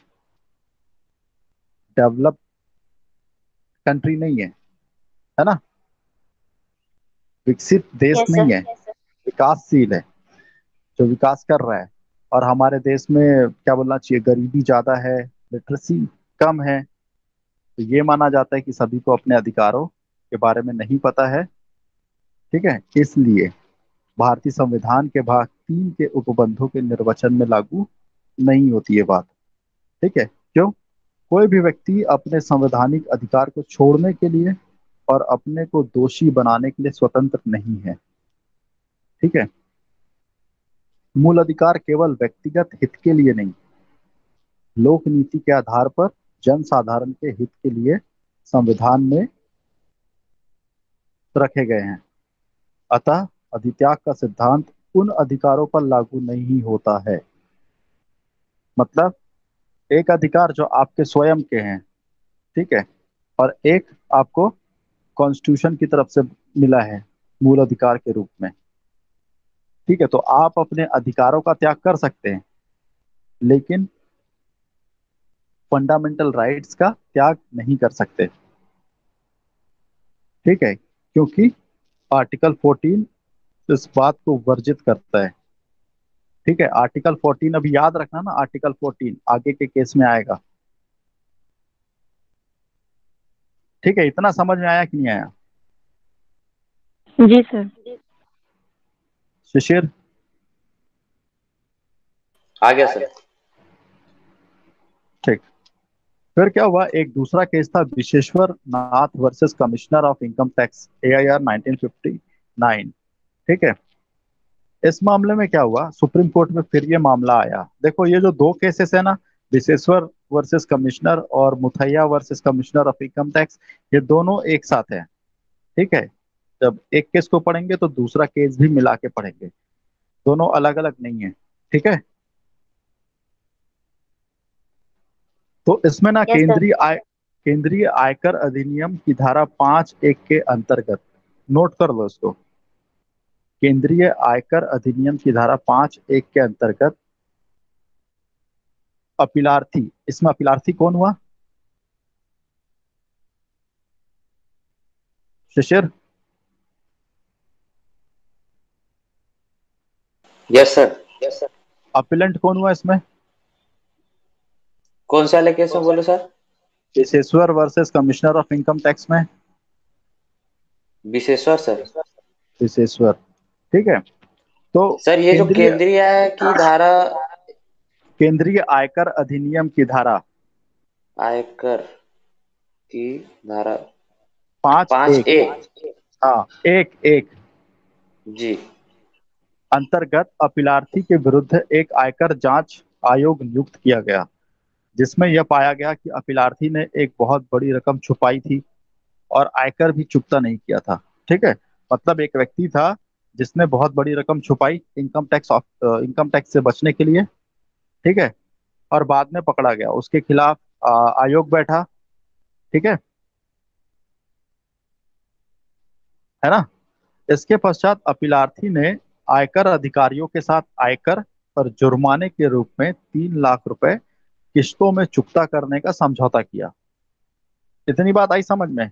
डेवलप कंट्री नहीं है, है ना, विकसित देश यस नहीं सर। है, विकासशील है, जो विकास कर रहा है। और हमारे देश में क्या बोलना चाहिए, गरीबी ज्यादा है, लिटरेसी कम है। तो ये माना जाता है कि सभी को अपने अधिकारों के बारे में नहीं पता है। ठीक है, इसलिए भारतीय संविधान के भाग तीन के उपबंधों के निर्वचन में लागू नहीं होती है बात। ठीक है, क्यों? कोई भी व्यक्ति अपने संवैधानिक अधिकार को छोड़ने के लिए और अपने को दोषी बनाने के लिए स्वतंत्र नहीं है। ठीक है, मूल अधिकार केवल व्यक्तिगत हित के लिए नहीं, लोक नीति के आधार पर जन साधारण के हित के लिए संविधान में रखे गए हैं। अतः अधित्याग का सिद्धांत उन अधिकारों पर लागू नहीं होता है। मतलब एक अधिकार जो आपके स्वयं के हैं, ठीक है, और एक आपको कॉन्स्टिट्यूशन की तरफ से मिला है मूल अधिकार के रूप में। ठीक है, तो आप अपने अधिकारों का त्याग कर सकते हैं लेकिन फंडामेंटल राइट्स का त्याग नहीं कर सकते। ठीक है, क्योंकि आर्टिकल फोर्टीन इस बात को वर्जित करता है। ठीक है, आर्टिकल फोर्टीन अभी याद रखना ना, आर्टिकल फोर्टीन आगे के केस में आएगा। ठीक है, इतना समझ में आया कि नहीं आया? जी सर। शिशिर आ गया सर। ठीक, फिर क्या हुआ, एक दूसरा केस था Visheshwar Nath versus commissioner of income tax, A I R nineteen fifty nine. ठीक है, इस मामले में क्या हुआ, सुप्रीम कोर्ट में फिर ये मामला आया। देखो ये जो दो केसेस है ना, विशेश्वर वर्सेस कमिश्नर और Muthaiah versus commissioner of income tax, ये दोनों एक साथ है। ठीक है, जब एक केस को पढ़ेंगे तो दूसरा केस भी मिला के पढ़ेंगे, दोनों अलग अलग नहीं है। ठीक है, तो इसमें ना यस सर। केंद्रीय आय केंद्रीय आयकर अधिनियम की धारा पांच एक के अंतर्गत, नोट कर लो इसको, केंद्रीय आयकर अधिनियम की धारा पांच एक के अंतर्गत अपीलार्थी, इसमें अपीलार्थी कौन हुआ? शिशिर, यस सर। अपीलेंट कौन हुआ इसमें? कौन सा वाले केस में बोले sir? Visheshwar versus commissioner of income tax में। विशेश्वर सर। विशेश्वर, ठीक है। तो सर ये जो केंद्रीय केंद्रीय आय की धारा, केंद्रीय आयकर अधिनियम की धारा आयकर की धारा पांच पांच एक, ए हाँ एक एक जी अंतर्गत अपीलार्थी के विरुद्ध एक आयकर जांच आयोग नियुक्त किया गया, जिसमें यह पाया गया कि अपीलार्थी ने एक बहुत बड़ी रकम छुपाई थी और आयकर भी चुकता नहीं किया था। ठीक है, मतलब एक व्यक्ति था जिसने बहुत बड़ी रकम छुपाई इनकम टैक्स इनकम टैक्स से बचने के लिए। ठीक है, और बाद में पकड़ा गया, उसके खिलाफ आ, आयोग बैठा। ठीक है है ना। इसके पश्चात अपीलार्थी ने आयकर अधिकारियों के साथ आयकर पर जुर्माने के रूप में तीन लाख रुपए किस्तों में चुकता करने का समझौता किया। इतनी बात आई समझ में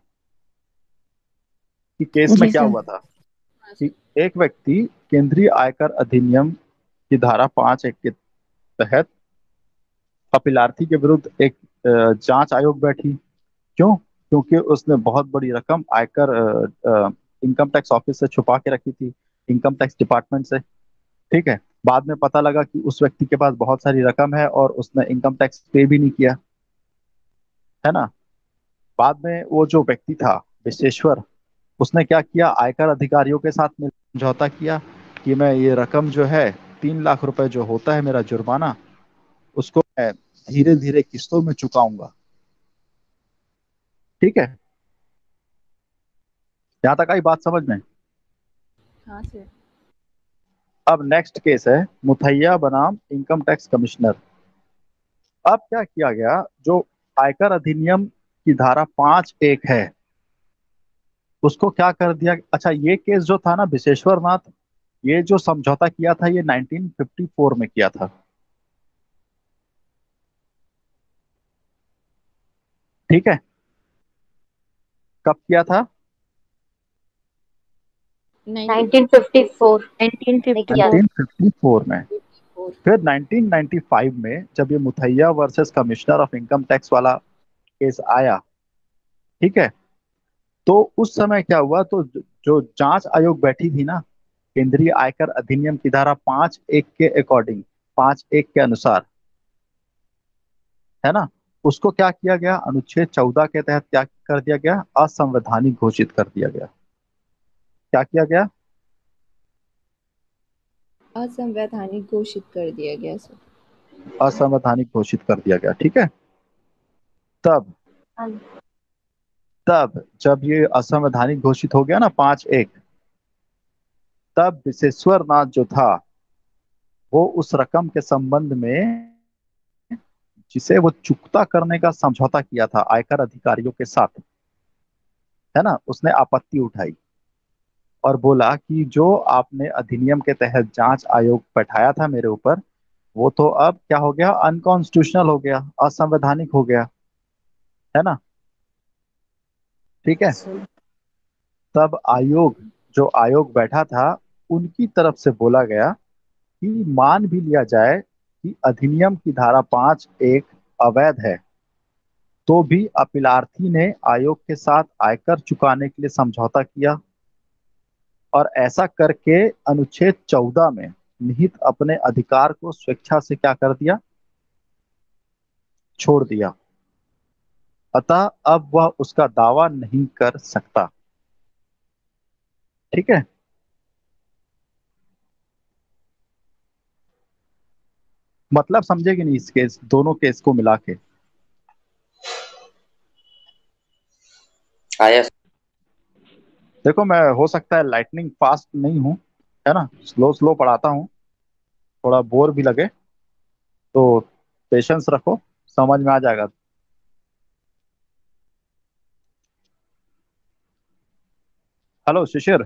कि केस में जी क्या सर। हुआ था कि एक व्यक्ति केंद्रीय आयकर अधिनियम की धारा पांच एक के तहत अपीलार्थी के विरुद्ध एक अ, जांच आयोग बैठी। क्यों? क्योंकि उसने बहुत बड़ी रकम आयकर इनकम टैक्स ऑफिस से छुपा के रखी थी, इनकम टैक्स डिपार्टमेंट से। ठीक है, बाद में पता लगा कि उस व्यक्ति के पास बहुत सारी रकम है और उसने इनकम टैक्स पे भी नहीं किया, है ना। बाद में वो जो व्यक्ति था विशेश्वर, उसने क्या किया, आयकर अधिकारियों के साथ में समझौता किया कि मैं ये रकम जो है तीन लाख रुपए जो होता है मेरा जुर्माना, उसको मैं धीरे धीरे किस्तों में चुकाऊंगा। ठीक है, यहाँ तक आई बात समझ में? हाँ सर। अब नेक्स्ट केस है मुथैया बनाम इनकम टैक्स कमिश्नर। अब क्या किया गया, जो आयकर अधिनियम की धारा पांच एक है उसको क्या कर दिया। अच्छा, ये केस जो था ना विशेश्वर नाथ, ये जो समझौता किया था ये नाइनटीन फिफ्टी फोर में किया था। ठीक है, कब किया था? नाइनटीन फिफ्टी फोर में किया था। नाइनटीन फिफ्टी फोर में। फिर नाइनटीन नाइंटी फाइव में जब ये Muthaiah versus commissioner of income tax वाला केस आया, ठीक है, तो उस समय क्या हुआ, तो जो जो जांच आयोग बैठी थी ना केंद्रीय आयकर अधिनियम की धारा पांच एक के अकॉर्डिंग, पांच एक के अनुसार, है ना, उसको क्या किया गया, अनुच्छेद चौदह के तहत क्या कर दिया गया, असंवैधानिक घोषित कर दिया गया। क्या किया गया? असंवैधानिक घोषित कर दिया गया सर। असंवैधानिक घोषित कर दिया गया। ठीक है, तब तब जब ये असंवैधानिक घोषित हो गया ना पांच एक, तब विशेश्वर नाथ जो था वो उस रकम के संबंध में जिसे वो चुकता करने का समझौता किया था आयकर अधिकारियों के साथ, है ना, उसने आपत्ति उठाई और बोला कि जो आपने अधिनियम के तहत जांच आयोग बैठाया था मेरे ऊपर, वो तो अब क्या हो गया, अनकॉन्स्टिट्यूशनल हो गया, असंवैधानिक हो गया, है ना। ठीक है, तब आयोग, जो आयोग बैठा था, उनकी तरफ से बोला गया कि मान भी लिया जाए कि अधिनियम की धारा पांच एक अवैध है, तो भी अपीलार्थी ने आयोग के साथ आयकर चुकाने के लिए समझौता किया और ऐसा करके अनुच्छेद चौदह में निहित अपने अधिकार को स्वेच्छा से क्या कर दिया, छोड़ दिया। अतः अब वह उसका दावा नहीं कर सकता। ठीक है, मतलब समझे कि नहीं इस केस, दोनों केस को मिला के? आया देखो मैं हो सकता है लाइटनिंग फास्ट नहीं हूँ, है ना, स्लो स्लो पढ़ाता हूँ, थोड़ा बोर भी लगे तो पेशेंस रखो, समझ में आ जाएगा। हेलो शिशिर।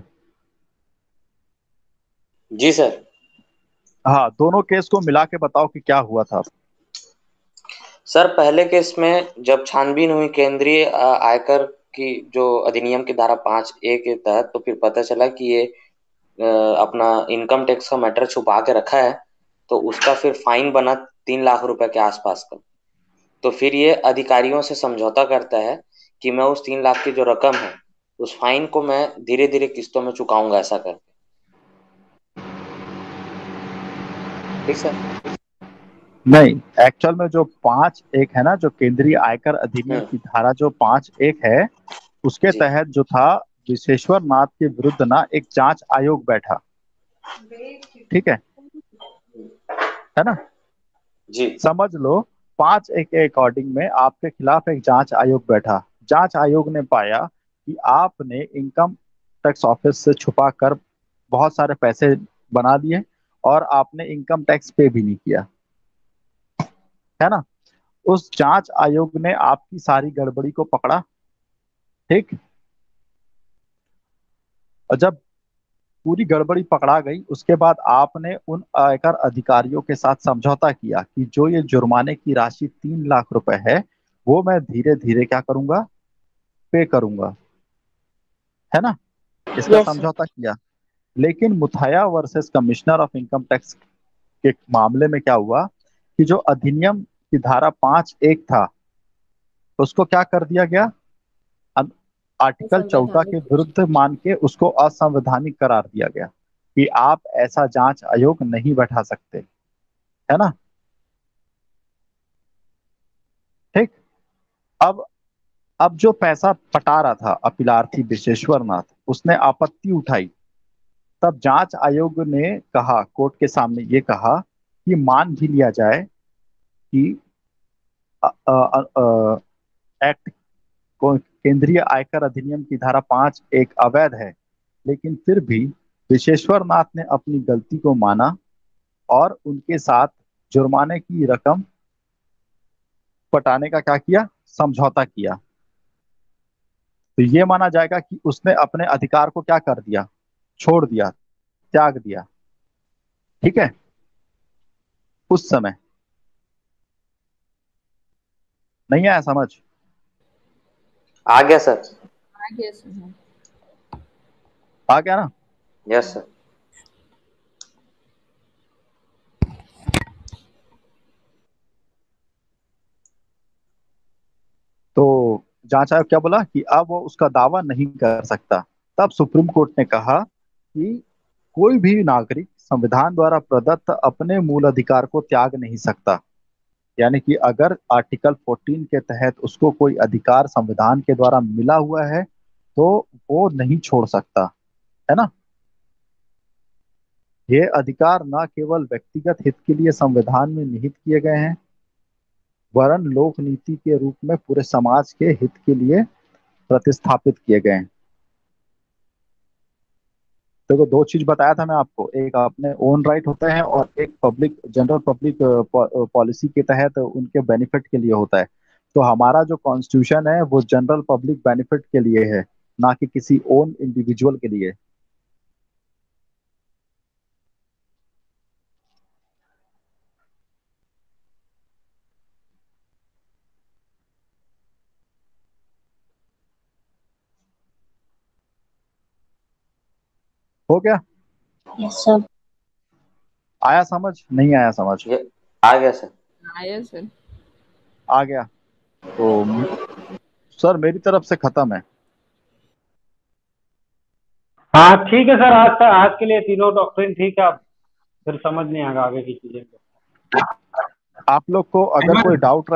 जी सर। हाँ, दोनों केस को मिला के बताओ कि क्या हुआ था। सर पहले केस में जब छानबीन हुई केंद्रीय अ, आयकर की जो अधिनियम की धारा पाँच ए के तहत, तो फिर पता चला कि ये अ, अपना इनकम टैक्स का मैटर छुपा के रखा है, तो उसका फिर फाइन बना तीन लाख रुपए के आसपास का। तो फिर ये अधिकारियों से समझौता करता है कि मैं उस तीन लाख की जो रकम है उस फाइन को मैं धीरे धीरे किस्तों में चुकाऊंगा, ऐसा करके। ठीक सर। नहीं, एक्चुअल में जो पांच एक है ना, जो केंद्रीय आयकर अधिनियम हम्म। की धारा जो पांच एक है, उसके जी तहत जो था, विशेश्वर नाथ के विरुद्ध ना एक जांच आयोग बैठा। ठीक है है ना। जी समझ लो, पांच एक के अकॉर्डिंग में आपके खिलाफ एक जांच आयोग बैठा। जांच आयोग ने पाया कि आपने इनकम टैक्स ऑफिस से छुपा कर बहुत सारे पैसे बना लिए और आपने इनकम टैक्स पे भी नहीं किया, है ना। उस जांच आयोग ने आपकी सारी गड़बड़ी को पकड़ा। ठीक। और जब पूरी गड़बड़ी पकड़ा गई, उसके बाद आपने उन आयकर अधिकारियों के साथ समझौता किया कि जो ये जुर्माने की राशि तीन लाख रुपए है, वो मैं धीरे धीरे क्या करूंगा, पे करूंगा, है ना। इसका यस सर। समझौता किया। लेकिन Muthaiah versus commissioner of income tax के मामले में क्या हुआ कि जो अधिनियम की धारा पांच एक था, उसको क्या कर दिया गया, अन- आर्टिकल चौदह के असंवैधानिक घोषित विरुद्ध मान के उसको असंवैधानिक करार दिया गया कि आप ऐसा जांच आयोग नहीं बैठा सकते, है ना। ठीक। अब अब जो पैसा पटा रहा था अपीलार्थी विशेश्वर नाथ, उसने आपत्ति उठाई। तब जांच आयोग ने कहा, कोर्ट के सामने ये कहा कि मान भी लिया जाए कि अ, अ, अ, एक्ट को, केंद्रीय आयकर अधिनियम की धारा पांच एक अवैध है, लेकिन फिर भी विशेश्वर नाथ ने अपनी गलती को माना और उनके साथ जुर्माने की रकम पटाने का क्या किया, समझौता किया। तो ये माना जाएगा कि उसने अपने अधिकार को क्या कर दिया, छोड़ दिया, त्याग दिया। ठीक है। उस समय नहीं आया समझ? आ गया सर। आ गया सर। हाँ। आ गया ना। Yes sir. तो जांच आयोग क्या बोला कि अब वो उसका दावा नहीं कर सकता। तब सुप्रीम कोर्ट ने कहा कि कोई भी नागरिक संविधान द्वारा प्रदत्त अपने मूल अधिकार को त्याग नहीं सकता। यानी कि अगर आर्टिकल चौदह के तहत उसको कोई अधिकार संविधान के द्वारा मिला हुआ है, तो वो नहीं छोड़ सकता, है ना। ये अधिकार न केवल व्यक्तिगत हित के लिए संविधान में निहित किए गए हैं, वरन लोक नीति के रूप में पूरे समाज के हित के लिए प्रतिस्थापित किए गए हैं। देखो, दो चीज बताया था मैं आपको, एक अपने ओन राइट होते हैं और एक पब्लिक जनरल पब्लिक पॉलिसी के तहत उनके बेनिफिट के लिए होता है। तो हमारा जो कॉन्स्टिट्यूशन है वो जनरल पब्लिक बेनिफिट के लिए है, ना कि किसी ओन इंडिविजुअल के लिए। हो गया? Yes sir. आया समझ, नहीं आया समझ? ये आ गया सर। आया सर। आ गया। तो सर मेरी तरफ से खत्म है। हाँ ठीक है सर, आज आज के लिए तीनों डॉक्ट्रिन ठीक है। अब फिर समझ नहीं आएगा आगे की चीजें। आप लोग को अगर कोई डाउट